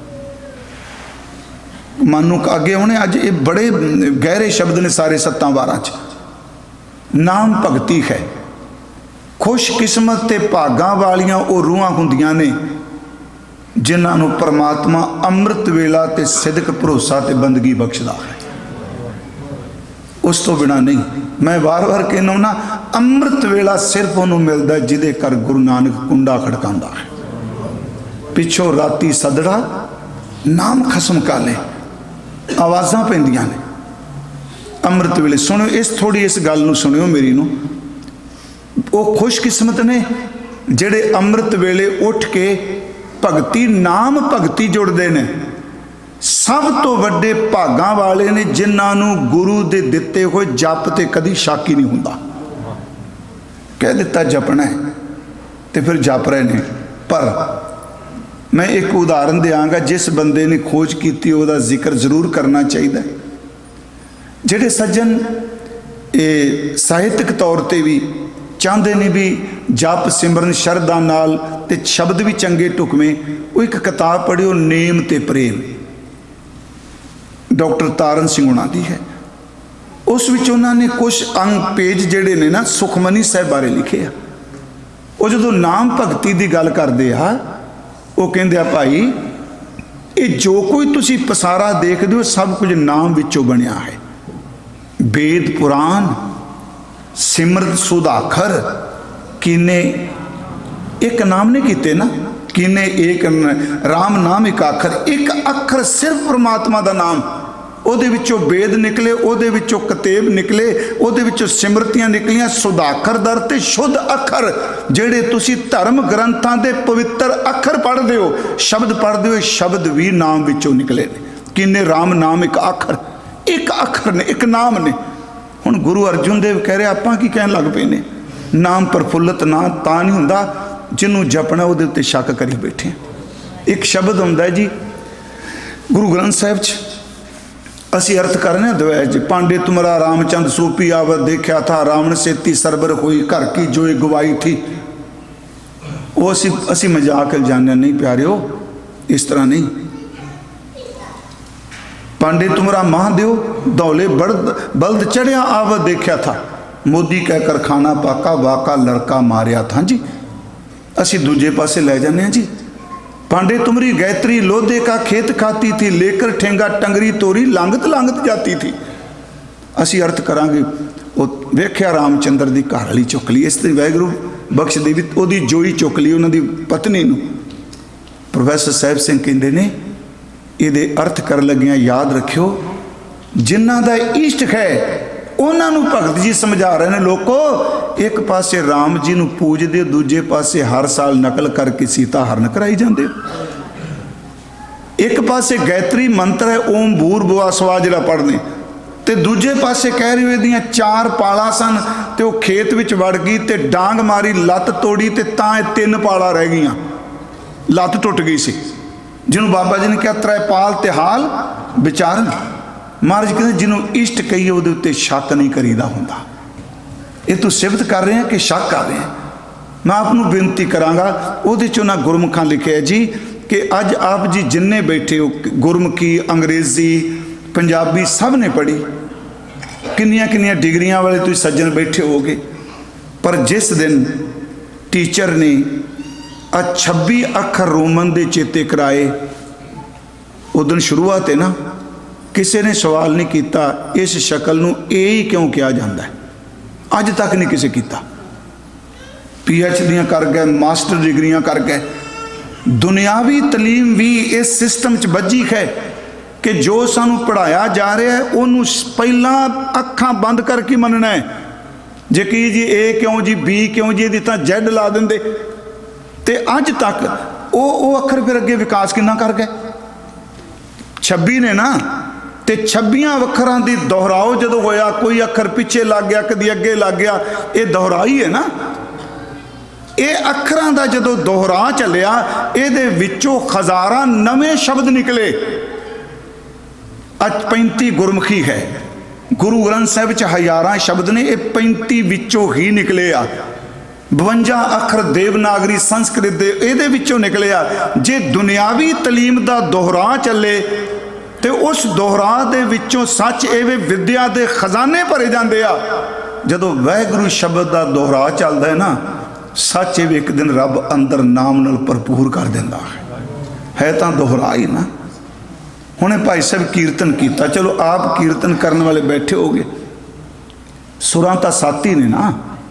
मानू अगे होने अज ये बड़े गहरे शब्द ने सारे 7 वारां च। नाम भगती है। खुशकिस्मत ते भागां वालियां वो रूहां हुंदियां ने जिन्हां परमात्मा अमृत वेला ते सिदक भरोसा ते बंदगी बख्शदा है। उस तो बिना नहीं। मैं बार बार कहना ना, अमृत वेला सिर्फ उन्होंने मिलता है जिदे कर गुरु नानक कुंडा खड़कांदा है। पिछों राती सदड़ा नाम खसम काले आवाज़ां पैंदियां ने अमृत वेले। सुनो इस थोड़ी इस गल नूं सुनियो मेरी नूं। वो खुशकिस्मत ने जिहड़े अमृत वेले उठ के भगती नाम भगती जुड़ते हैं। सब तो वड्डे भागां वाले ने जिन्हां गुरु दे दिते हुए जप ते कदी शक ही नहीं हुंदा। कह दिता जपना है तो फिर जप रहे ने। पर मैं एक उदाहरण देंगा, जिस बंदे ने खोज की वह जिक्र जरूर करना चाहिए। जिहड़े सज्जन ये साहित्यक तौर पर भी चाहते ने भी जप सिमरन शरदा नाल ते शब्द भी चंगे ढुकवें, वो एक किताब पढ़ियो नेम ते प्रेम, डॉक्टर तारन सिंह हुणां दी है। उस विच उन्होंने कुछ अंग पेज जिहड़े ने ना सुखमनी साहिब बारे लिखे आ। वो जो नाम भगती की गल करते आ, वो कहते आ भाई ये जो कोई तुसी पसारा देखते हो सब कुछ नाम विचों बनिया है। वेद पुराण सिमरत सुधाखर किने एक नाम ने कीते ना, किने एक राम नाम एक अखर, एक अखर सिर्फ परमात्मा का नाम। ਉਹਦੇ ਵਿੱਚੋਂ वेद निकले, ਉਹਦੇ ਵਿੱਚੋਂ कतेब निकले, ਉਹਦੇ ਵਿੱਚੋਂ सिमरतियां निकलियां। सुधाखर दर ते शुद्ध अखर ਜਿਹੜੇ ਤੁਸੀਂ धर्म ग्रंथां ਦੇ पवित्र अखर पढ़ते हो, शब्द पढ़ते हो, शब्द भी नाम ਵਿੱਚੋਂ निकले ने। किन्ने राम नाम एक अखर ने, एक नाम ने। हुण गुरु अर्जुन देव कह रहे आपां की कहन लग पे ने, नाम प्रफुल्लत ना तां नहीं हुंदा जिन्हों जपना ਉਹਦੇ उत्ते शक करी बैठे। एक शब्द हुंदा है जी गुरु ग्रंथ साहिब च, असी अर्थ करने द्वैज। पांडे तुमरा रामचंद सूपी आवत देखा था, रावण सेती सरबर हुई, घर की जो गवाई थी। वो असी मजाक जाने नहीं प्यारे हो, इस तरह नहीं। पांडे तुमरा महादेव दौले बल्द चढ़िया आवत देखा था, मोदी कहकर खाना पाका वाका लड़का मारिया था जी। असी दूजे पासे ले जाने जी। पांडे तुमरी गायत्री लोधे का खेत खाती थी, लेकर ठेंगा टंगरी तोरी लांगत लांगत जाती थी। असी अर्थ करांगे वो वेख्या रामचंद्र की घर वाली चुक ली, इस वाहगुरू बख्श दे भी ओदी जोई चुक ली उन्होंने पत्नी नूं। प्रोफैसर साहिब सिंह कहते ने ये अर्थ कर लगिया याद रखियो, जिन्हां दा इष्ट है उन्होंने भगत जी समझा रहे हैं। लोगों एक पासे राम जी नूं पूजदे, दूजे पासे हर साल नकल करके सीता हरण कराई जाते। एक पासे गायत्री मंत्र है ओम भूर भुआ स्वा जिहड़ा पढ़ने, ते दूजे पासे कह रहे हो इहदियां 4 पाला सन ते वो खेत विच वड़ गई ते डांग मारी, लत्त तोड़ी ते तां 3 पाला रह गईयां, लत्त टुट गई सी। जिन्होंने बाबा जी ने कहा त्रैपाल ते हाल विचारन। महाराज कहते जिन्होंने इष्ट कहिए वो उत्ते शक नहीं करीदा हुंदा। ये तो सिफत कर रहे हैं कि शक कर रहे हैं। मैं आपनों बेनती करांगा, उहदे चों ना गुरमुखां लिखे है जी कि अज आप जी जिन्ने बैठे हो गुरमुखी अंग्रेजी पंजाबी सब ने पढ़ी, किन्नियां किन्नियां डिग्रियां वाले तुसीं सज्जन बैठे होगे, पर जिस दिन टीचर ने आ 26 अखर रोमन दे चेते कराए। उदन शुरुआत है ना, किसी ने सवाल नहीं किया इस शक्ल नूं ए ही क्यों कहा जाता है, अज तक नहीं किसी किया। PhD कर गए, मास्टर डिग्रियां कर गए, दुनियावी तलीम भी इस सिस्टम च बजी है कि जो सानू पढ़ाया जा रहा है उन्होंने पहला अखां बंद करके मनना है। जे कि जी ए क्यों जी, बी क्यों जी, ये तो Z ला देंगे। तो अज तक वो अखर फिर अगे विकास कितना कर गए। 26 ने ना, तो 26 अखरां दी दोहराओ जो होया, कोई अखर पिछे लग गया, कभी अगे लग गया, ये दोहराई है ना। ये अखरां दा जो दोहरा चलिया, ये विचों हज़ारां नवे शब्द निकले। अज 35 गुरमुखी है, गुरु ग्रंथ साहिब च हज़ारां शब्द ने, ये 35 विचों ही निकले आ। 52 अखर देवनागरी संस्कृत दे इहदे विचों निकले आ। जे दुनियावी तलीम दा दोहरा चले तो उस दोहरा दे विचों सच एवे विद्या दे खजाने भरे जाते आ। जदों वाहिगुरू शब्द दा दोहरा चलदा है ना, सच एवे एक दिन रब अंदर नाम नाल भरपूर कर दिंदा है तां दोहरा ही ना। हुणे भाई साहब कीर्तन किया, चलो आप कीर्तन करने वाले बैठे हो गए, सुरां तां 7 ही ने ना,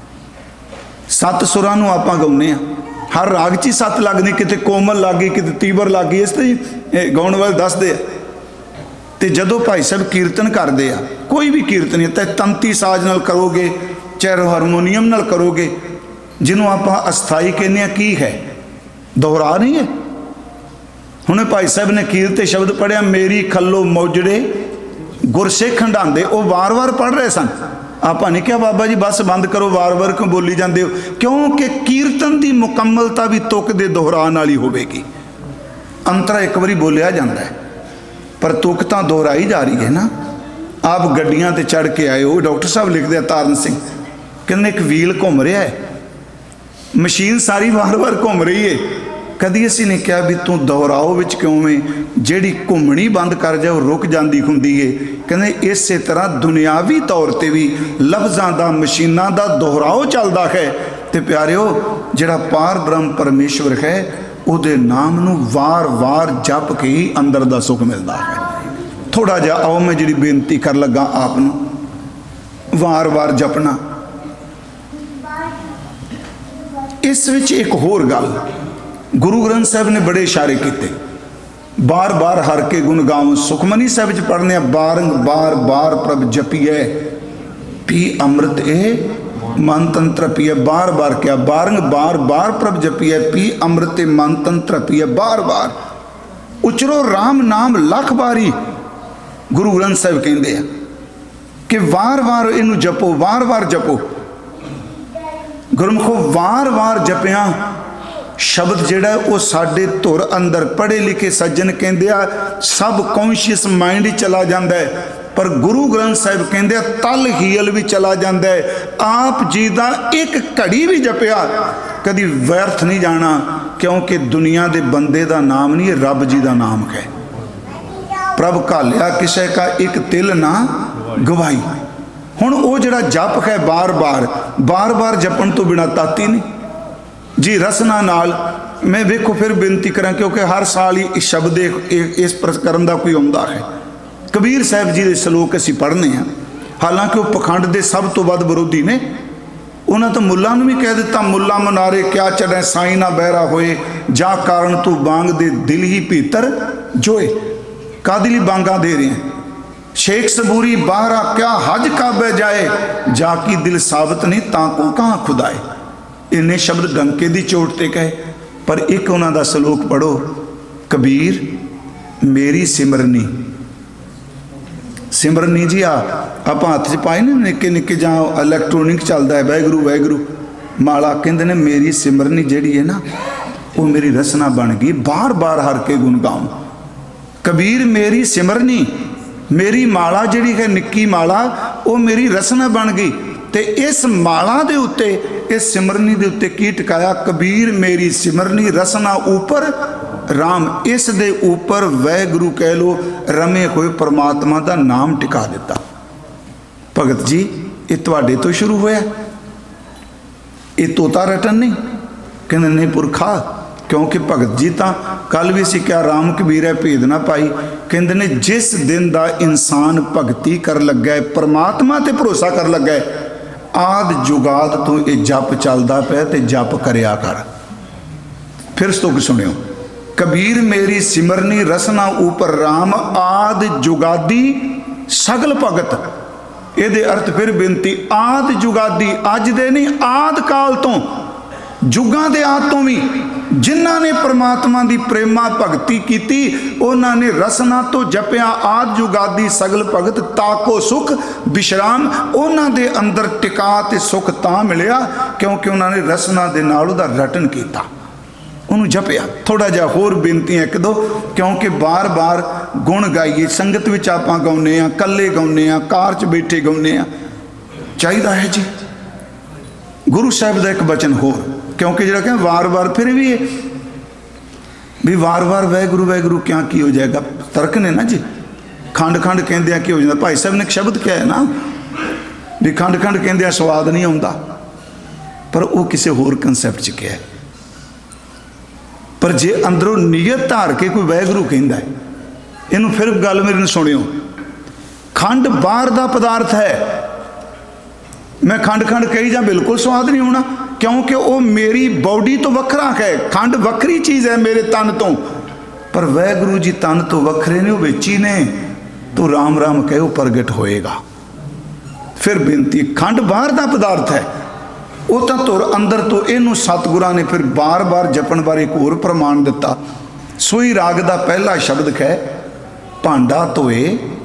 7 सुरां नूं आपां गाउने आ। हर राग च ही 7 लगने, किते कोमल लग गई, किते तीबर लग गई, इस तरह गाउण वाले दसदे आ। तो जदों भाई साहब कीर्तन करते आ, कोई भी कीर्तन है, चाहे तंती साज नाल करोगे, चाहे हारमोनीयम नाल करोगे, जिन्हों आप अस्थाई कहने की है, दोहरा नहीं है। हुणे भाई साहब ने कीर्ते शब्द पढ़िया, मेरी खलो मौजड़े गुरसिख हंडांदे, वो वार वार पढ़ रहे सन। आप नहीं क्या बाबा जी बस बंद करो, वार वार क्यों बोली जाते हो, क्योंकि कीर्तन की मुकम्मलता भी तुक दे दोहरान वाली होगी। अंतरा एक बारी बोलिया जाता है पर तुक तो दोहराई जा रही है ना। आप गड्डियां ते चढ़ के आए हो, डॉक्टर साहब लिखते हैं तारन सिंह कहते एक व्हील घूम रहा है, मशीन सारी वार वार घूम रही है। कभी असी नहीं कहा भी तू दोहराओ विच क्यों में, जिहड़ी घूमनी बंद कर जाओ रुक जाती होंदी है। कहते इस तरह दुनियावी तौर पर भी लफ्ज़ां दा मशीनां दा दोहराओ चलता है। तो प्यारिओ जिहड़ा पार ब्रह्म परमेश्वर है, उहदे नाम नूं वार वार जप के ही अंदर दा सुख मिलता है। थोड़ा जिहा आओ मैं जिहड़ी बेनती कर लगा आप नूं वार वार जपना। इस विच एक होर गल गुरु ग्रंथ साहिब ने बड़े इशारे किए, बार बार हर के गुण गाओ। सुखमनी साहिब च पढ़ने बारंग बार बार प्रभ जपिए, पी अमृत ए मन तंत्र पिए। बार बार क्या, बारंग बार बार प्रभ जपिए, पी अमृत मन तंत्र पिए। बार बार उचरो राम नाम लख बारी, गुरु ग्रंथ साहिब कहते हैं कि वार वार इनू जपो, वार वार जपो। गुरमुखो वार वार जपिया शब्द जिहड़ा वो साडे धुर अंदर पढ़े लिखे सज्जन कहते आ सब कॉन्शियस माइंड ही चला जाता है, पर गुरु ग्रंथ साहिब कहते तल हील भी चला जाता है। आप जी का एक घड़ी भी जपिया कभी व्यर्थ नहीं जाना, क्योंकि दुनिया के बंदे का नाम नहीं, रब जी का नाम है। प्रभ घालिया किसे का एक तिल ना गवाई। हुण वो जिहड़ा जप है बार बार जपन तो बिना ताती नहीं जी। रसना नाल मैं वेखो फिर बेनती करा, क्योंकि हर साल ही इस शब्द इस प्रकरण का कोई आउंदा है। कबीर साहब जी के सलोक असीं पढ़ने हैं, हालांकि वह पखंड के सब तो वध विरोधी ने। उन्होंने तो मुल्लां नूं भी कह दिता, मुल्ला मनारे क्या चढ़े साई ना बहरा होए, जा कारण तू बांग दे दिल ही भीतर जोए। कादी लई बांगा दे रहे हैं, शेख सबूरी बाहरा क्या हज काबे जाए, जाकी दिल साबित नहीं ताको कहाँ खुदाए। इन्ने शब्द डंके की चोट ते कहे, पर एक उन्हों का सलोक पढ़ो, कबीर मेरी सिमरनी। सिमरनी जी आप हाथ च पाए ना निक्के निक्के, जहाँ इलैक्ट्रोनिक चलता है वाहगुरू वाहगुरू माला, कहते ने मेरी सिमरनी जिहड़ी है ना वो मेरी रसना बन गई, बार बार हर के गुण गाऊं। कबीर मेरी सिमरनी, मेरी माला जिहड़ी है निक्की माला वो मेरी रसना बन गई। तो इस माला दे उत्ते, इस सिमरनी दे उत्ते की टिकाया, कबीर मेरी सिमरनी रसना ऊपर राम, इस दे ऊपर वाहगुरू कह लो रमे हुए परमात्मा का नाम टिका दिता। भगत जी ये तुहाडे तो शुरू होया, ये तोता रटन नहीं, कहते नहीं पुरखा क्योंकि भगत जी तो कल भी असीं क्या राम कबीर है भेद ना पाई, कहते ने जिस दिन का इंसान भगती कर लगा है, परमात्मा ते भरोसा कर लगा है, आद जुगाद तो ये जप चलता पे ते जप करया कर। फिर स्तुक सुनियो, कबीर मेरी सिमरनी रसना ऊपर राम, आद जुगादी सगल भगत। ये अर्थ फिर बेनती, आद जुगादी अज दे नहीं, आद काल तो, जुगां दे आद तो भी जिन्हां ने परमात्मा की प्रेमा भगती की, उन्होंने रसना तो जपिया आद जुगादी सगल भगत, ताको सुख विश्राम। उन्हां दे अंदर टिका ते सुख तां मिलिया क्योंकि उन्होंने रसना दे नाल उहदा रटन किया, उन्होंने जपिया। थोड़ा जिहा होर बेनतियां एक दो, क्योंकि बार बार गुण गाइए, संगत विच आपां गाउने आ, कल्ले गाउने आ, कार च बैठे गाउने आ, चाहिदा है जी। गुरु साहब का एक बचन होर, क्योंकि जो कहें वार वार फिर भी वार वार वाहगुरु क्या की हो जाएगा, तर्क ने ना जी। खंड खंड कहते की हो जाता, भाई साहब ने एक शब्द क्या है ना भी खंड खंड कहते स्वाद नहीं आता, पर वो किसी होर कंसैप्ट च क्या है। पर जे अंदरों नीयत धार के कोई वाहगुरु कहता है, इनू फिर गल मेरी सुनियो, खंड बाहर का पदार्थ है, मैं खंड खंड कही जा बिल्कुल स्वाद नहीं होना, क्योंकि वो मेरी बॉडी तो वखरा है, खंड वक्री चीज़ है मेरे तन तो, पर वाहगुरु जी तन तो वखरे ने, वो बेची ने, तो राम राम कहो प्रगट होएगा। फिर बेनती, खंड बाहर का पदार्थ है, वो तो तुर अंदर तो, इनू सतगुरां ने फिर बार बार जपन बारे एक होर प्रमाण दिता। सोई राग का पहला शब्द है, भांडा धोए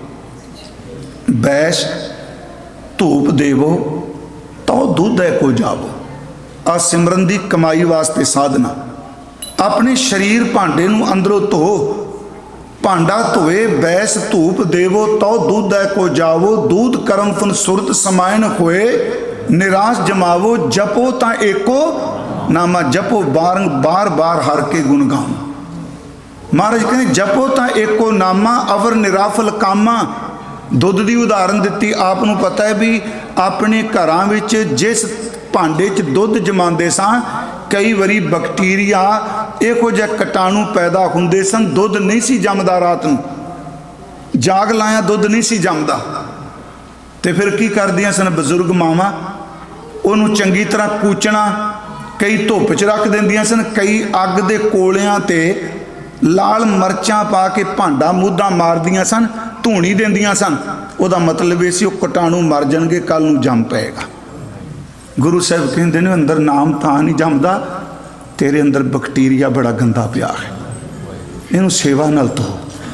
बैस धूप देवो तो दुध है को जावो। आ सिमरन की कमाई वास्ते साधना, अपने शरीर भांडे नूं अंदरों धो, भांडा धोए बैस धूप देवो तो दूध है को जावो, दूध कर्म फुन सुरत समायन होए, निराश जमावो, जपो ता एको नामा, जपो बार बार बार हर के गुण गाओ। महाराज कहते जपो ता एको नामा, अवर निराफल कामा। दुध की उदाहरण दी, आपनों पता है भी अपने घरां विच जिस भांडे च दुध जमाते सन, कई बारी बैक्टीरिया इहो जिहे कीटाणु पैदा होंदे सन, दुध नहीं सी जमदा, रात नूं जाग लाया दुध नहीं सी जमदा, तो फिर की करदियां सन बजुर्ग मावां, उहनूं चंगी तरह कूचना, कई धुप च रख दिंदियां सन, कई अग दे कोलियां ते लाल मरचां पा के भांडा मूधा मारदियां सन, धूनी देंदियां सन। उहदा मतलब ये सी कीटाणु मर जाणगे, कल नूं जम पेगा। गुरु साहब कहते हैं अंदर नाम तां नहीं जमदा, तेरे अंदर बैक्टीरिया बड़ा गंदा पिया है, इनू सेवा नाल धो।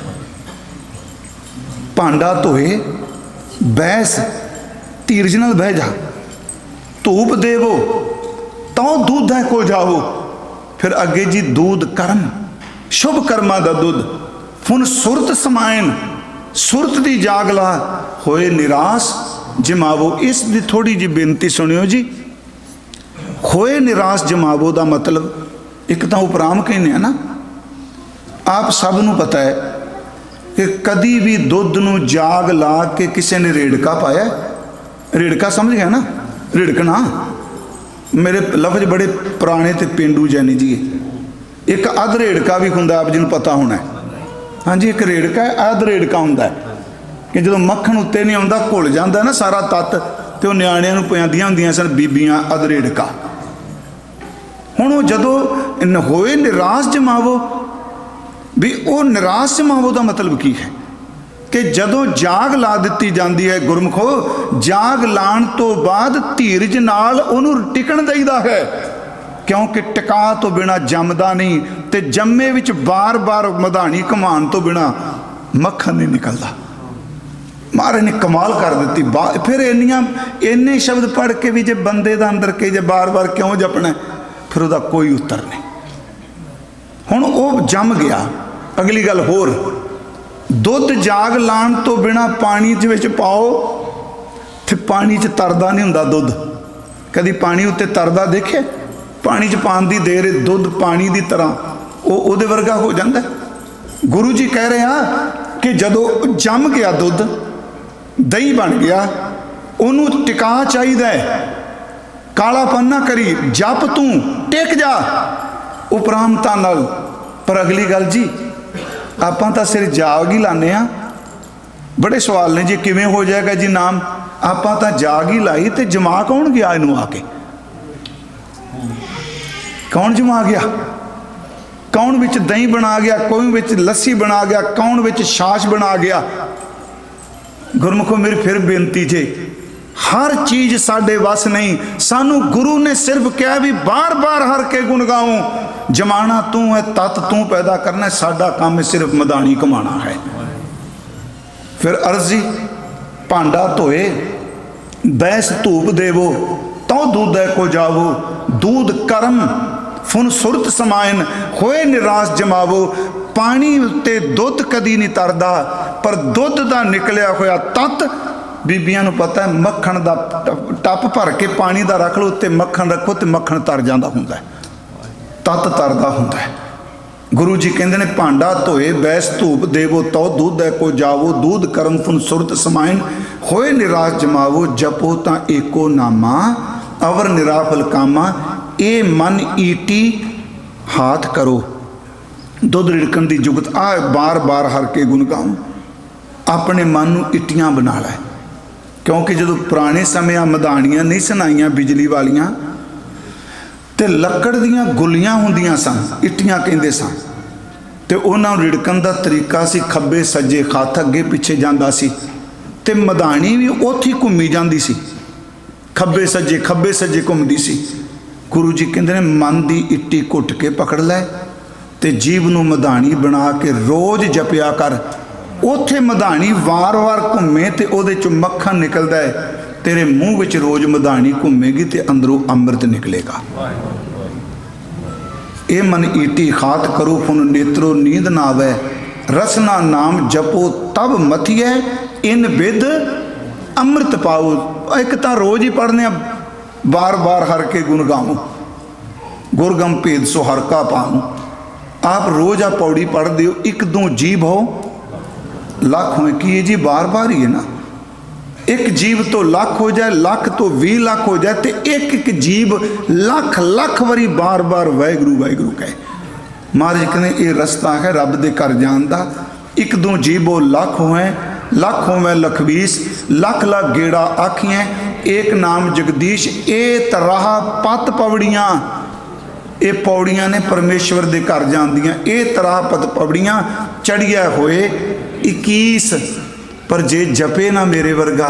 भांडा धोए बैस धीरज नाल बह जा, धूप देवो तो दूध है को जाओ। फिर अगे जी दूध कर्म, शुभ कर्मा दा दूध, फुन सुरत समायन, सुरत की जागला होए, निराश जमावो। इस दी थोड़ी जी बेनती सुनियो जी, होए निराश जमावो का मतलब, एक तो उपराम कहने ना, आप सब नूं पता है कि कदी भी दुध नूं जाग ला के किसी ने रेड़का पाया, रेड़का समझ गया ना, रिड़कना मेरे लफ्ज बड़े पुराने ते पेंडू जैनी जी। एक अध रेड़का भी हुंदा, आप जिन्होंने पता होना है, हाँ जी, एक रेड़का है, अध रेड़का हुंदा है कि जो मक्खन उत्ते नहीं आउंदा, घुल जाता ना सारा तत्त, तो नियाणियां नूं पियांदियां हुंदियां सन बीबियां अध रेड़का। हुण वो जदों होए निराश जमावो, भी वो निराश जमावो का मतलब की है कि जदों जाग ला दी जाती है, गुरमुखो जाग लाण तो बाद धीरज नाल उहनूं टिकण दईदा है, क्योंकि टिका तो बिना जमदा नहीं, तो जम्मे विच बार बार मधानी घुमान तो बिना मक्खन नहीं निकलता। महाराज ने कमाल कर दी। फिर इन्ने शब्द पढ़ के भी जे बंदे का अंदर के जे बार बार क्यों जपना, फिर उसका कोई उत्तर नहीं। हुण वो जम गया। अगली गल होर, दुध जाग लाण तो बिना पानी विच पाओ तो पानी च तरदा नहीं हुंदा दुध। कदी पानी उत्ते तरदा देखे? पानी च पाण दी देर दुध पानी की तरह वो वर्गा हो जाता। गुरु जी कह रहे हैं कि जदों जम गया दुध, दही बन गया, उन्होंने टिका चाहिए, कालापन ना करी, जप तू टिक जा। उपरामता नाल। पर अगली गल जी, आपां तां सिर जाग ही लाने आ। बड़े सवाल ने जी किवें हो जाएगा जी नाम, आपां तां जाग ही लाई ते जमा कौन गया इनू आके? कौन जमा गया? कौन विच दही बना गया, कौन विच लस्सी बना गया, कौन विच छाछ बना गया? गुरमुखो मेरी फिर बेनती जे, हर चीज साडे वस नहीं। सानू गुरु ने सिर्फ कहा भी बार बार हर के गुण गाऊं। जमाना तू है, तत तू पैदा करना है, साडा काम है सिर्फ मदानी कमाना है। फिर अर्जी भांडा धोए, बैस धूप देवो, तो दूध को जावो, दूध करम फुन सुरत समायन, होए निराश जमावो। पानी उत्ते दुध कदी नहीं तरदा, पर दुध दा निकलिया होया तत बीबियां नूं पता है। मक्खण दा टप भर के पानी दा रख लो, उत्ते मक्खण रखो तो मक्खण तर जांदा हुंदा है, तत तरदा हुंदा है। गुरु जी कहंदे ने भांडा धोए, बैस धूप देवो, तो दूध को जावो, दूध करम फुन सुरत समायन, होए निराश जमावो। जपो तां एको नामा, अवर निराफल कामा, ए मन ईटी हाथ करो। दुध रिड़कन की जुगत आ बार बार हर के गुण गाऊं। अपने मन नूं इट्टियां बना लै, क्योंकि जो पुराने समय आ मधानियां नहीं सनाइयां बिजली वालियां, ते लकड़ दियां गुलियां हुंदियां सन, इट्टियां कहंदे सन। ते उन्हां नूं रिड़कन दा तरीका सी, खब्बे सज्जे हत्थ अगे पिछे जांदा सी, ते मधानी भी उत्थे घूमी जांदी सी, खब्बे सज्जे घूमदी सी। गुरु जी कहंदे ने मन की इट्टी घुट के पकड़ लै, ते जीव नूं मधानी बना के रोज़ जपिया कर। उत्थे मधानी वार वार घूमे ते उहदे चों मक्खन निकलदा है, तेरे मूँह विच रोज़ मधानी घूमेगी ते अंदरों अमृत निकलेगा। ए मन ईटी खात करो, फुन नेत्रो नींद ना आवे, रसना नाम जपो तब मथिए, इन विद अमृत पाओ। एक तो रोज़ ही पढ़ने, बार बार हर के गुण गाऊं, गुरगम भेद सो हर का पाऊं। आप रोज़ आ पौड़ी पढ़ते हो, एक दो जीव हो लाख हो कि ये जी बार बार ही है ना। एक जीव तो लाख हो जाए, लाख तो 20 लाख हो जाए, तो एक एक जीव लाख लाख वारी बार बार वाहिगुरू वाहिगुरू कहे। महाराज कहते ये रस्ता है रब दे घर जान दा। एक दो जीव हो लाख होए, लख होवे लखबीस, लख लख गेड़ा आखियाँ, एक नाम जगदीश। ए तराह पत पवड़ियाँ, ये पौड़ियाँ ने परमेश्वर के घर जांदियाँ। ए तराह पत पवड़ियाँ चढ़िया होए 21, पर जे जपे ना मेरे वर्गा,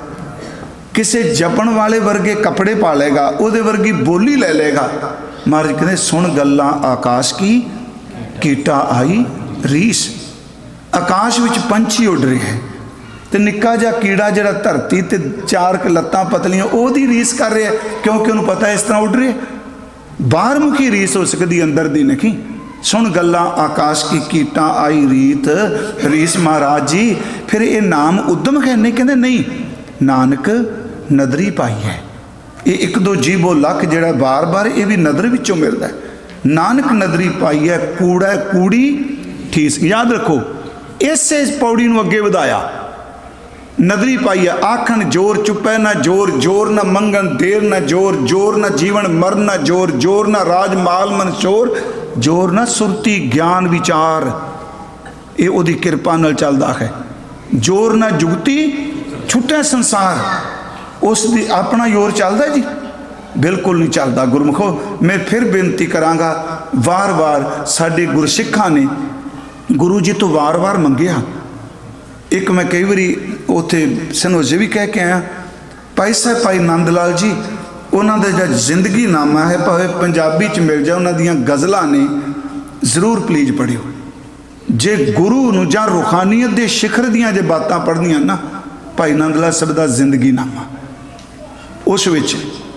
किसे जपन वाले वर्गे कपड़े पा लेगा, उहदे वर्गी बोली ले लेगा। महाराज कहते सुन गल्लां आकाश की, कीटा आई रीस। आकाश विच पंछी उड़ रहे हैं, तो निक्का जा कीड़ा जरा धरती ते 4 लत्तां पतलियां ओहदी रीस कर रहा है, क्योंकि उन्होंने पता है इस तरह उड़ रहे। बाहर मुखी रीस हो सकती, अंदर दी नहीं। सुन गल्लां आकाश की, कीटा आई रीत रीस। महाराज जी फिर ये नाम उद्यम है? नहीं, कहते नहीं, नानक नदरी पाई है। ये एक दो जीवो लख जड़ा बार बार ये भी नदर विचों मिलता है। नानक नदरी पाई है, कूड़ा कूड़ी ठीस। याद रखो, इसे पौड़ी नूं अगे वधाया, नदरी पाई है। आखन जोर चुपै ना जोर, जोर ना मंगन देर ना जोर, जोर ना जीवन मर ना जोर, जोर ना राज माल मन शोर, जोर ना सुरती ज्ञान विचार। ये उहदी किरपा नाल चलदा है। जोर ना जुगती छुट्टा संसार, उसकी अपना जोर चलता जी? बिल्कुल नहीं चलता। गुरमुखो मैं फिर बेनती करांगा, वार वार साडे गुरसिखां ने गुरु जी तो वार वार मंगिया। एक मैं कई बारी उत्थे सनोजे भी कह के आया, भाई साहब भाई नंद लाल जी, उन्होंने जो जिंदगी नामा है भावें पंजाबी च मिल जाए, उन्होंने दियां गज़लां ने जरूर प्लीज पढ़ियो। जे गुरु नूं जां रूहानीयत के शिखर दियां जे बातां पढ़नियां ना, भाई नंद लाल साहब दा जिंदगी नामा, उस विच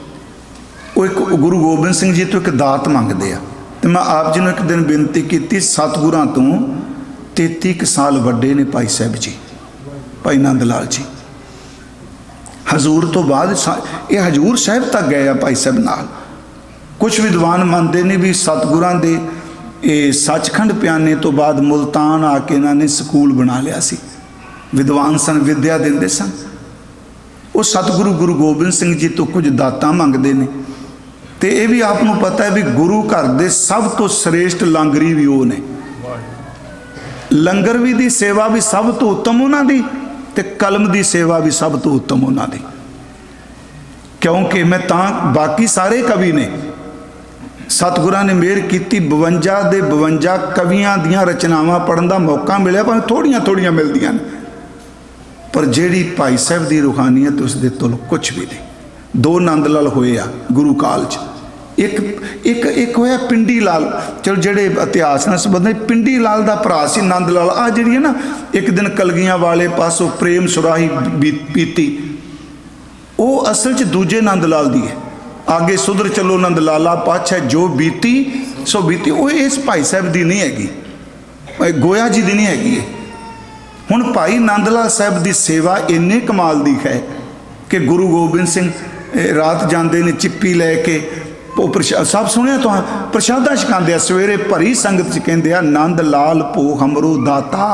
वो एक गुरु गोबिंद सिंह जी तो एक दात मंगते हैं। तो मैं आप जी ने एक दिन बेनती की, सतगुरां तो 33 साल वड्डे ने भाई साहब जी, भाई नंद लाल जी। हजूर तो बाद ये हजूर साहब तक गए आ भाई साहब नाल। कुछ विद्वान मानते ने भी सतगुरां दे ये सचखंड प्याने तो बाद मुल्तान आके इन्होंने स्कूल बना लिया सी। विद्वान सन, विद्या देंदे सन। वो सतगुरु गुरु गोबिंद सिंह जी तो कुछ दातां मंगते हैं। तो यह भी आपको पता है भी गुरु घर के सब तो श्रेष्ठ लांगरी भी वो ने। लंगर भी दी सेवा भी सब तो उत्तम उन्होंने ते कलम की सेवा भी सब तो उत्तम उन्होंने। क्योंकि मैं बाकी सारे कवि ने सतगुरां ने मेहर की 52 दे 52 कवियां दियां रचनावां पढ़न का मौका मिले, भावें थोड़ियां थोड़ियां मिलदियां ने, पर जिहड़ी भाई साहब की रूहानीयत उसदे तुल कुछ भी नहीं। 2 नंद लाल होए आ गुरु काल च, एक होया पिंडी लाल, चलो जेड़े इतिहास नाल संबंधित पिंडी लाल दा भरा सी नंद लाल। आ जिहड़ी है ना, एक दिन कलगियां वाले पासों प्रेम सुराही पीती, वो असल च दूजे नंद लाल दी है। आगे सुधर चलो नंद लाला पाछे जो बीती सो बीती, वो इस भाई साहब की नहीं हैगी, गोया जी की नहीं हैगी। हुण भाई नंद लाल साहब की सेवा इन्ने कमाल दी है कि गुरु गोबिंद सिंह रात जाते ने चिप्पी लैके प्रसाद सब सुनिया तो प्रसादा छकाते सवेरे भरी संगत च कहते नंद लाल भो हमरो दाता।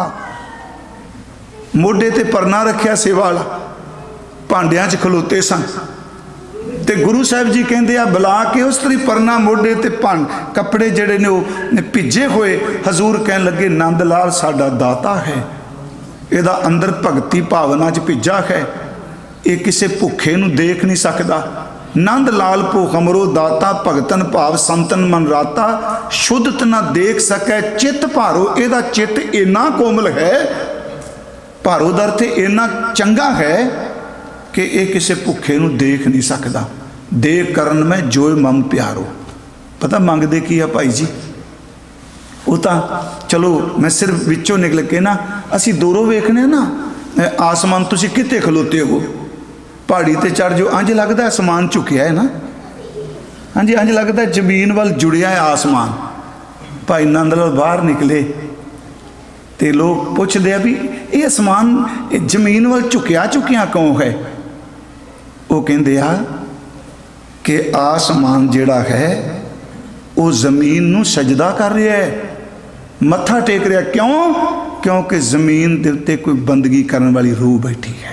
मोढे ते परना रखिया सेवा वाला, भांडिया च खलोते सन ते गुरु साहब जी कहते बुला के उस तरी परना मोढे ते कपड़े जड़े ने वो भिजे हुए हजूर कह लगे नंद लाल साडा दाता है, इहदा अंदर भगती भावना च भिजा है, ये किसी भुखे नूं देख नहीं सकता। नंद लाल भो हमरो दाता भगतन भाव संतन मन राता, शुद्धत ना देख सकै चित भारो। इहदा चित इन्ना कोमल है, भारो दा अर्थ इन्ना चंगा है कि ये किसी भुखे नूं देख नहीं सकता। देख करन में जोए मम प्यारो। पता मंगते की है भाई जी, वो तो चलो मैं सिर्फ विचों निकल के ना, असी दूरों वेखने ना आसमान, तुसी किते खलोते हो पहाड़ी ते चढ़ जो, अंज लगता आसमान झुकिया है ना, हाँ जी अंज लगता जमीन वाल जुड़िया है आसमान। भाई नंद लाल बाहर निकले तो लोग पूछते हैं भी ये आसमान जमीन वाल झुकिया झुकिया क्यों है। वो कहते आ कि आसमान जिहड़ा है वो जमीन नूं सजदा कर रहा है, मत्था टेक रहा। क्यों? क्योंकि जमीन दे उत्ते कोई बंदगी करने वाली रूह बैठी है।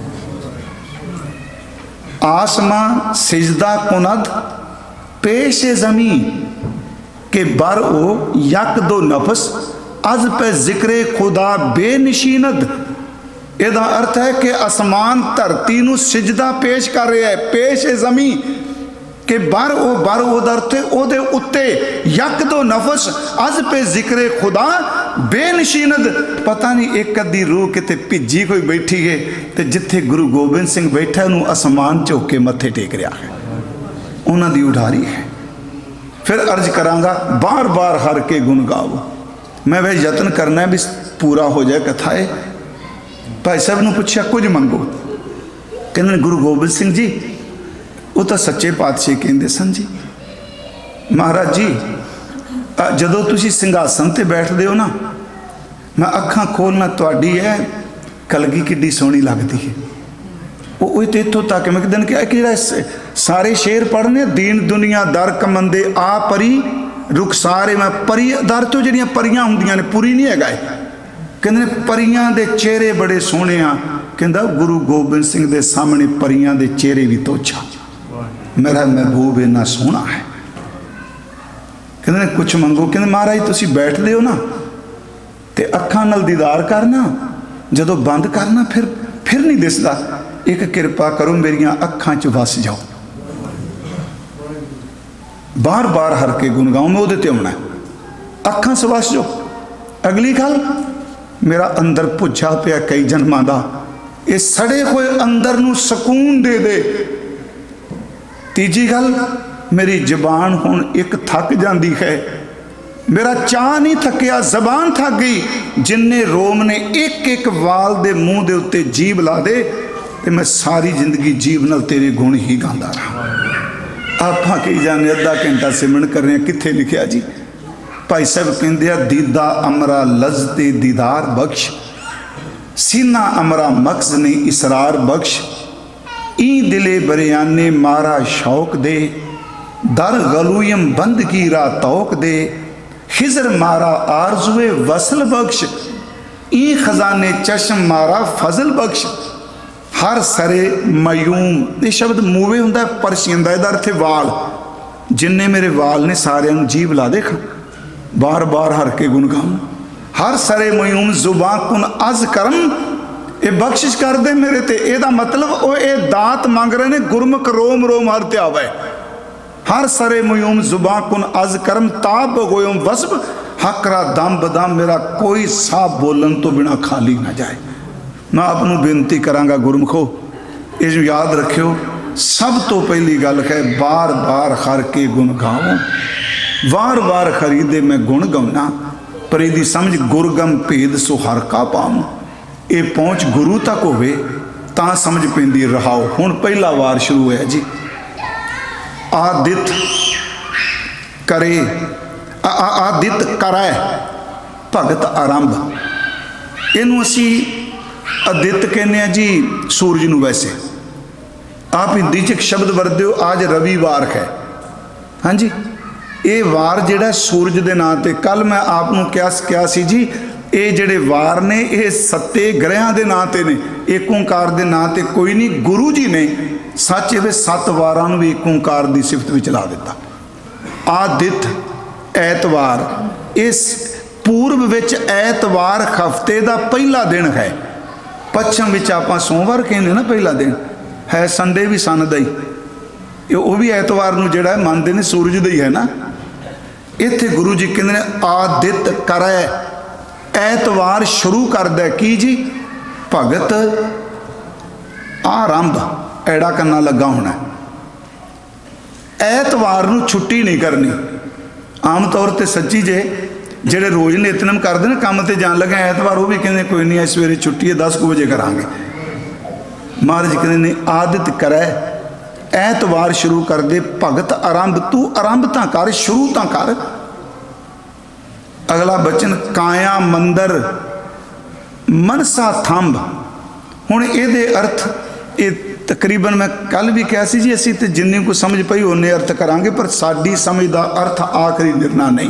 आसमां सिजदा कुनद पेश जमीन के बर ओ यक दो नफस अज पे जिक्रे खुदा बेनिशीनद। यदा अर्थ है कि आसमान धरती नूं सिजदा पेश कर रहा है, पेश जमी के बर ओ अर्थ ओदे उत्ते यक दो नफस अज पे जिक्रे खुदा बेनिशीनद। पता नहीं एक अद्धी रूह किते भिजी कोई बैठी है, तो जिथे गुरु गोबिंद सिंह बैठा उन्होंने आसमान झुक के मत्थे टेक रहा है, उन्हों की उडारी है। फिर अर्ज करांगा बार बार हर के गुण गाओ। मैं वह यत्न करना है भी पूरा हो जाए कथा है। भाई साहब ने पूछा कुछ मंगो, कहने गुरु गोबिंद सिंह जी वो तो सच्चे पातशाह कहते सन जी, महाराज जी जदों तुसी सिंघासन ते बैठते हो ना, मैं अखां खोलना तुहाडी है कलगी किड्डी सोहनी लगती है। वो तो इतों तक मैं दिन कि सारे शेर पढ़ने दीन दुनिया दर कमंदे आ परी रुख सारे, मैं परी दर तो जड़ियाँ परियां होंदियां ने पूरी नहीं है, कहते परियां दे चेहरे बड़े सोहने आ। कहता गुरु गोबिंद सिंह दे सामने परियां दे चेहरे भी तोछा, मेरा महबूब इन्ना सोहना है। कहते कुछ मंगो, कहते महाराज तुसी बैठते हो ना तो अखां नाल दीदार करना, जदों बंद करना फिर नहीं दिसदा। एक कृपा करो मेरियां अखां च वस जाओ। बार बार हर के गुण गाऊं मैं वो आना, अखां च वस जाओ। अगली गल मेरा अंदर भुजा पिया कई जन्मां दा, ये सड़े हुए अंदर नूं सकून दे दे। तीजी गल मेरी जबान हुण एक थक जाती है, मेरा चाह नहीं थकिया, जबान थक गई। जिन्ने रोम ने एक एक वाल दे मुंह दे उत्ते जीभ ला दे ते मैं सारी जिंदगी जीभ नाल तेरे गुण ही गांदा रहा। आप कही जाने अद्धा घंटा सिमरन कर रहे हैं, कित्थे लिखिया जी। भाई साहब कहते हैं दीदा अमरा लज़्ज़ते दीदार बख्श, सीना अमरा मक्स ने इसरार बख्श। ई दिले बरियाने मारा शौक दे, दर गलूयम बंद की रा तौक दे। खिजर मारा आरजुए वसल बख्श, ई खजाने चश्म मारा फजल बख्श। हर सरे मयूम, ये शब्द मूवे होंदा परशियन दा, इहदा अर्थ वाल। जिन्ने मेरे वाल ने सारियां जीभ ला देखा, बार बार हर के गुण गाऊं। हर सरे मयूम जुबां कुन अज करम, ये बख्शिश कर दे मेरे ते। एदा मतलब वो ये दात मंग रहे ने, गुरमुख रोम रोम हर ते आवे। हर सरे मयूम जुबां कुन अज करम, ताब गोयम वस्ब हकरा दम बदम, मेरा कोई सा बोलन तो बिना खाली ना जाए। मैं आपनों बेनती करांगा गुरमुखो, इस याद रखियो, सब तो पहली गल है बार बार हर के गुण गाओ। वार वार खरीदे मैं गुण गाउना, पर यदि समझ गुरगम भेद सो हर का पाऊं। ये पहुँच गुरु तक होवे तां समझ पैंदी रहाओ। हुण पहला वार शुरू है जी। आदित करे आदित करै भगत आरंभ, इनू असी आदित कहने जी सूरज नू। वैसे आप हिंदी च एक शब्द वरते हो, आज रविवार है। हाँ जी, ये वार जिहड़ा सूरज के नाम ते, कल मैं आपनू क्या सी जी, ये जिहड़े वार ने ये सत्ते ग्रहां के नाम ते ने, एक ओंकार के नाम ते कोई नहीं। गुरु जी ने सच ये 7 वारां नूं भी एक ओंकार की सिफत में चला दिता। आदित ऐतवार, इस पूर्व विच ऐतवार हफ्ते का पहला दिन है। पश्चिम विच आपां सोमवार कहने ना पहला दिन है, संडे भी सन दा ही, वो भी ऐतवार नूं जिहड़ा मानते ने सूरज दा ही है ना। इत्थे गुरु जी कहते हैं आदित करै, ऐतवार शुरू करदा की जी भगत आरंभ, ऐड़ा करना लगा होना। ऐतवार नूं छुट्टी नहीं करनी। आम तौर पर सच्ची जे जेड़े रोज़ नितनम करते हैं काम पर जान लगे ऐतवार, वो भी कहते कोई नहीं सवेरे छुट्टी है 10 बजे करांगे। महाराज कहते ने आदित करै, ऐतवार शुरू कर दे भगत आरंभ, तू आरंभ तां कर, शुरू तां कर। अगला बचन काया मंदर मनसा थंब। हुण इहदे अर्थ ये तकरीबन मैं कल भी कहा सी जी, असीं ते जिन्नी को समझ पई उन्ने अर्थ करांगे, पर साडी समझ दा अर्थ आखिरी निर्णय नहीं।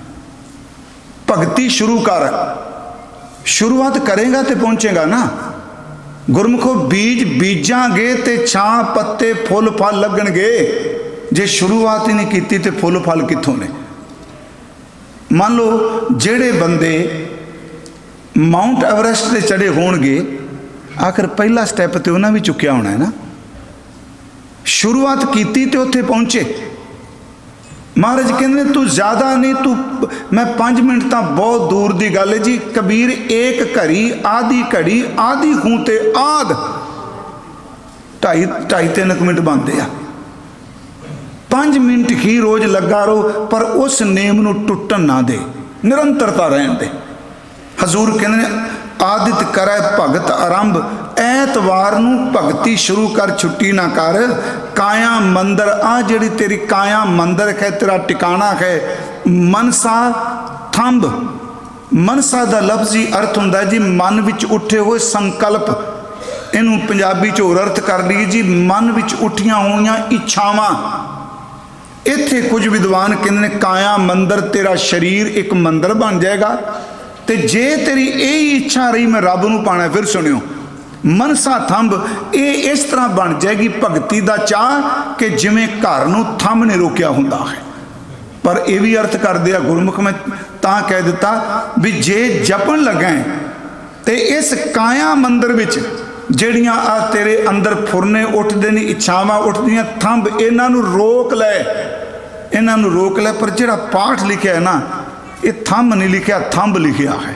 भगती शुरू कर, शुरुआत करेगा तो पहुंचेगा ना। गुरमुखो बीज बीजांगे ते छां पत्ते फुल फल लगणगे, जे शुरुआत ही नहीं की तो फुल फल कित्थों ने। मान लो जेड़े बंदे माउंट एवरेस्ट से चढ़े होणगे, आखिर पहला स्टैप तो उन्हें भी चुक्या होना है ना। शुरुआत की तो उत्थे पहुंचे। महाराज कहते तू ज़्यादा नहीं, तू मैं 5 मिनट तो बहुत दूर की गल है जी। कबीर एक घड़ी आधी घड़ी आधी खूते आद 2.5-3 मिनट बनते आ। 5 मिनट ही रोज़ लगा रहो, पर उस नेम नूं टुटन ना दे, निरंतरता रहन दे। हजूर कहते आदित करै भगत आरंभ, ऐतवार नूं भगती शुरू कर, छुट्टी ना कर। काया मंदिर, आ जिहड़ी तेरी काया मंदिर है, तेरा टिकाणा है। मनसा थंब, मनसा दा लफ्जी अर्थ हुंदा जी मन विच उठे हुए संकल्प। इनू पंजाबी च होर अर्थ कर लीए जी मन विच उठियां होईयां इच्छावां। इत्थे कुछ विद्वान कहंदे ने काया मंदिर, तेरा शरीर एक मंदिर बन जाएगा। ते जे तेरी यही इच्छा रही मैं रब नूं पाना, फिर सुनियो मनसा थंब, ये इस तरह बन जाएगी भगती का चाह कि जिमें घर नूं थंब ने रोकिया हुंदा है। पर यह भी अर्थ कर दिया गुरमुख, मैं तां कह दिता भी जे जपन लगे तो इस काया मंदिर विच ਜਿਹੜੀਆਂ आ तेरे अंदर फुरने उठते ने, इच्छावां उठदियां, थंब इन्हां नूं रोक लै, इन्हां नूं रोक लै। पर जिहड़ा पाठ लिखिया है ना, ये थंब नहीं लिखिया, थंब लिखिया है।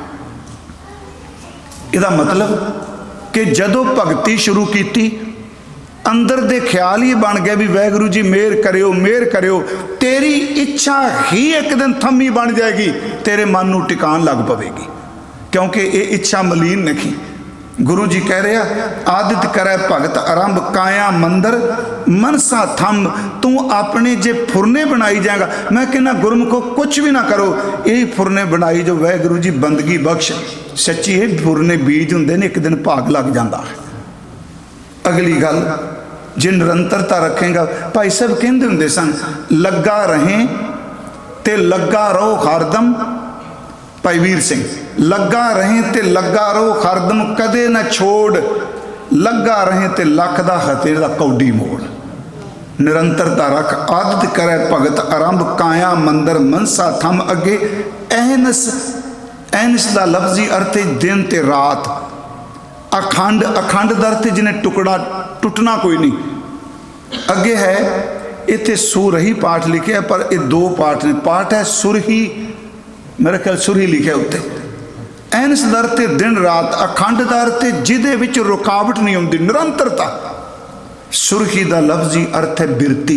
इसदा मतलब कि जदों भगती शुरू की, अंदर दे ख्याल ही बन गया भी वाहिगुरू जी मेहर करियो, मेहर करियो। तेरी इच्छा ही एक दिन थम्मी बन जाएगी, तेरे मन नूं टिकान लग पवेगी, क्योंकि ये इच्छा मलीन नहीं। गुरु जी कह रहे आदित करे भगत आरंभ, काया मंदिर मनसा थंब। तू अपने जे फुरने बनाई जाएगा, मैं कहना गुरमुखो कुछ भी ना करो, यही फुरने बनाई जो वाहिगुरू जी बंदगी बख्श। सच्ची है, फुरने बीज होंगे ने, एक दिन भाग लग जाता है। अगली गल, जे निरंतरता रखेगा, भाई साहब कहते होंगे सन लगा रहें ते लगा रहो हरदम। भाई वीर सिंह, लगा रहें ते लगा रहो हरदम, कदे न छोड़, लगा रहें ते लख दा हथे दा कौडी मोड़। निरंतरता रख आदत करे भगत आरंभ काया मंदिर मनसा थम अगे एहनस एहनस का लफ्जी अर्थ है दिन ते रात। अखंड अखंड का अर्थ जिन्हें टुकड़ा टुटना कोई नहीं। अगे है इतने सुरही पाठ लिखे पर ये दो पाठ ने। पाठ है सुरही मेरे ख्याल सुरही लिखे उत्ते। एहनस का अर्थ है दिन रात। अखंड का अर्थ है जिदे विच रुकावट नहीं आती निरंतरता। सुरखी का लफ्जी अर्थ है बिरती।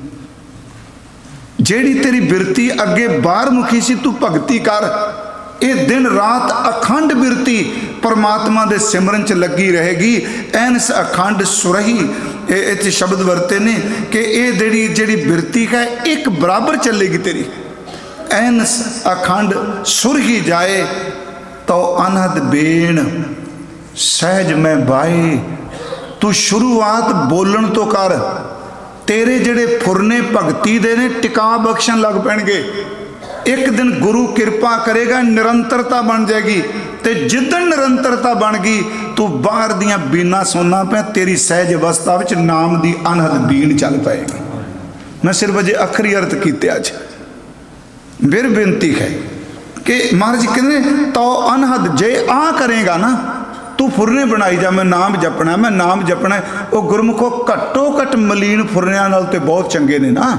जेड़ी तेरी बिरती अगे बाहर मुखी सी तू भगती कर। ये दिन रात अखंड बिरती परमात्मा के सिमरन च लगी रहेगी। एनस अखंड सुरही इतने शब्द वरते ने कि ये जेड़ी जेड़ी बिरती है एक बराबर चलेगी तेरी। एनस अखंड सुरही जाए तो अनहद बेन सहज में बाए। तू शुरुआत बोलन तो कर। तेरे जेड़े फुरने भगती दे ने टिका बख्शन लग पैणगे। एक दिन गुरु कृपा करेगा निरंतरता बन जाएगी। ते जिदन निरंतरता बन गई तू बाहर दियां बीना सुनना पे तेरी सहज अवस्था विच नाम दी अनहद बीन चल पाएगी। मैं सिर्फ अजे अखरी अर्थ कीते अज। फिर बेनती है कि महाराज कहते तो अनहद जे आ करेगा ना तू फुरने बनाई जा। मैं नाम जपना मैं नाम जपना। वो गुरमुखो घट्टो घट मलीन फुरनिया नाल ते बहुत चंगे ने ना।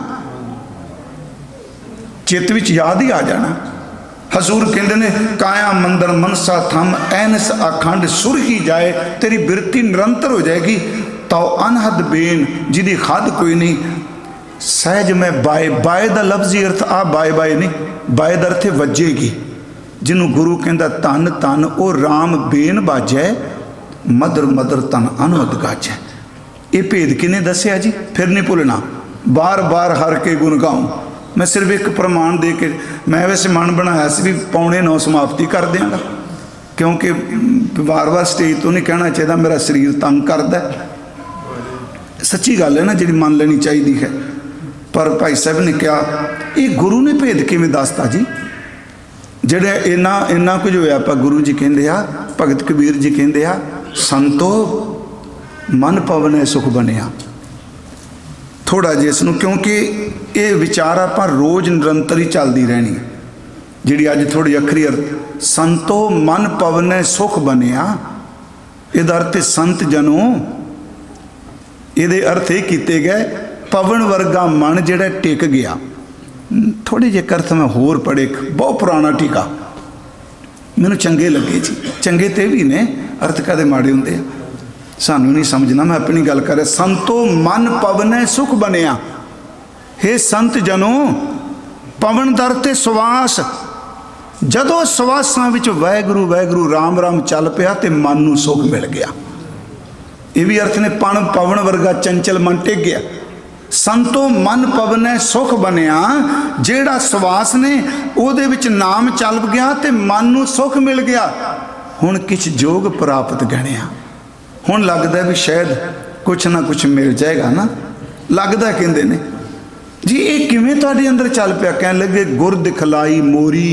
चित्त विच याद ही आ जाना। हजूर कहते ने काया मंदिर मनसा थम एनस अखंड सुरही जाए। तेरी बिरती निरंतर हो जाएगी। तो अनहद बेन जिदी खद कोई नहीं। सहज में बाए बाए का लफ्जी अर्थ आ बाए बाए नहीं। बाए का अर्थ वजेगी। जिन्हों गुरु कहता तन तन वो राम बेन बाजै मदर मदर तन अनहद गाजै। ये भेद किने दसिया जी फिर नहीं भुलना। बार बार हर के गुण गाऊं। मैं सिर्फ एक प्रमाण दे के मैं वैसे मन बनाया सी भी 8:45 समाप्ति कर देंगा क्योंकि बार बार स्टेज तो नहीं कहना चाहिए मेरा शरीर तंग करता है। सच्ची गल है ना जी मान लेनी चाहिए है। पर भाई साहब ने कहा ये गुरु ने भेद किवें दसता जी। ਜਿਹੜੇ इन्ना कुछ होया पर गुरु जी कहते आ भगत कबीर जी कहते आ संतो मन पवने सुख बनिया। थोड़ा जिहा इसनूं क्योंकि ये विचार आप रोज़ निरंतर ही चलती रहनी। जी अज थोड़ी अखरी अर्थ संतो मन पवने सुख बनिया। इहदा अर्थ संत जनों ये अर्थ ये किए गए पवन वर्गा मन जिहड़ा टिक गया। थोड़े जे अर्थ मैं होर पढ़े बहुत पुराना टीका मैनू चंगे लगे जी। चंगे तो भी ने अर्थ कदे माड़े होंदे सानू नहीं समझना। मैं अपनी गल कर संतो मन पवने सुख बनिया। हे संत जनों पवन दर ते सवास जदों सवासां विच वाहगुरू वाहगुरू राम राम चल पिया ते मन नूं सुख मिल गया। ये भी अर्थ ने पवन वर्गा चंचल मन टिक गया। संतो मन पवने सुख बनिया। जेड़ा सवास ने उहदे विच नाम चल गया ते मन नूं सुख मिल गया। हुण किछ जोग प्राप्त गणिया। हुण लगदा भी शायद कुछ ना कुछ मिल जाएगा ना। लगदा कहंदे ने जी ये किवें तुहाडे अंदर चल पिया। कहण लगे गुर दिखलाई मोरी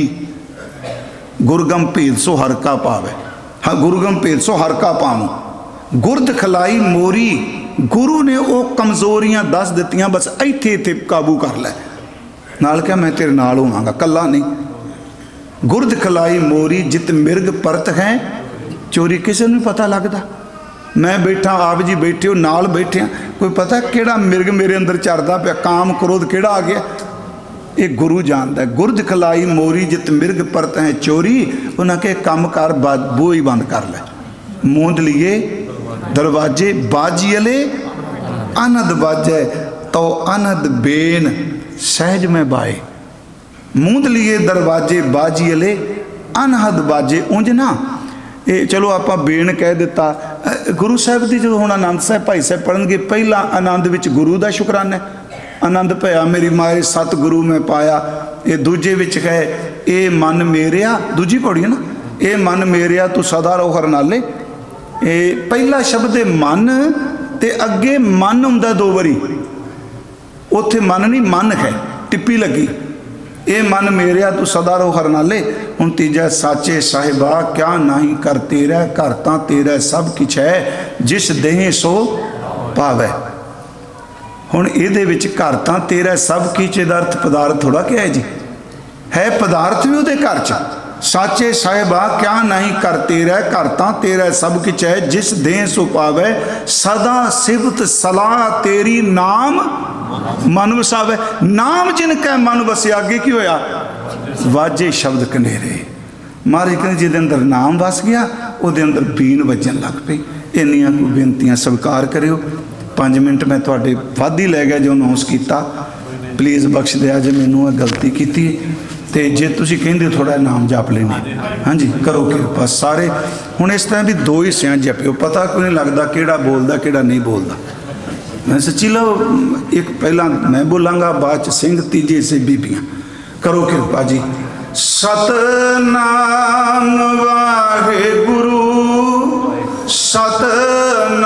गुरगम भेद सो हर का पावे। हाँ गुरगम भेद सो हर का पावो। गुर दिखलाई मोरी गुरु ने वो कमजोरियां दस दित्तियां बस इत्थे इत्थे काबू कर लै। नाल क्या मैं तेरे नाल होवांगा कल्ला नहीं। गुर दिखलाई मोरी जित मिर्ग परत है चोरी। किसी नहीं पता लगता। मैं बैठा आप जी बैठे हो नाल बैठे कोई पता किहड़ा मिर्ग मेरे अंदर चरदा पिया काम क्रोध किहड़ा आ गया। ये गुरु जानता है। गुर दिखलाई मोरी जित मिर्ग परत है चोरी। उन्हें के कम कर बो ही बंद कर लै। मूंद लिए दरवाजे बाजियले अनद बाजे तो अनद बेन सहज में बाए। मूंद लिए दरवाजे बाजियले अनहद बाजे। उंज ना ये चलो आप बेन कह दिता। गुरु साहब की जो हम आनंद साहब भाई साहब पढ़नगे पहला आनंद विच गुरु का शुकराना आनंद भया मेरी माए सतगुरु में पाया। ये दूजे विच है ये मन मेरिया दूजी पौड़ी है ना। ये मन मेरिया तू सदा रहो हरनाले। ये पहला शब्द है मन ते अगे मन हुंदा दो बारी। उत्थे मन नहीं मन है टिप्पी लगी। ये मन मेरिया तू सदा रहो हरनाले। हुण तीजा साचे साहिबा क्या नहीं कर तेरा घर तां तेरा सब किछ है जिस देह सो पावै। हुण इहदे विच घर तां तेरा सब कीच दा अर्थ पदार्थ थोड़ा क्या है जी, है पदार्थ भी उहदे घर च। साचे साहिबा क्या नहीं कर तेरा, घर तां तेरा सब किच है, जिस दे सो पावे सदा सिफत सलाह तेरी, नाम मन वसावे। नाम जिनका मन वसिया, अगे की होया, वाजे शब्द कनेरे। महाराज कहते जिहदे अंदर नाम वस गया उहदे अंदर बीन वजन लग पई। इन्नियां कोई बेनतियां स्वीकार करियो। 5 मिनट मैं तुहाडे वध ही लै गया जो अनाउंस किया, प्लीज़ बख्श दिया जे मैनूं गलती की। तो जे तुसीं कहिंदे थोड़ा नाम जप लेने, हाँ जी करो किरपा सारे। हुण इस तरह भी 2 हिस्सियां जपियो, पता कोई नहीं लगता किहड़ा बोलदा किहड़ा नहीं बोलदा। मैं सच्ची लो एक पहला मैं बोलांगा, बाद सिंह, तीजे से बीबियां। करो किरपा जी। सतनाम वाहिगुरु, सतनाम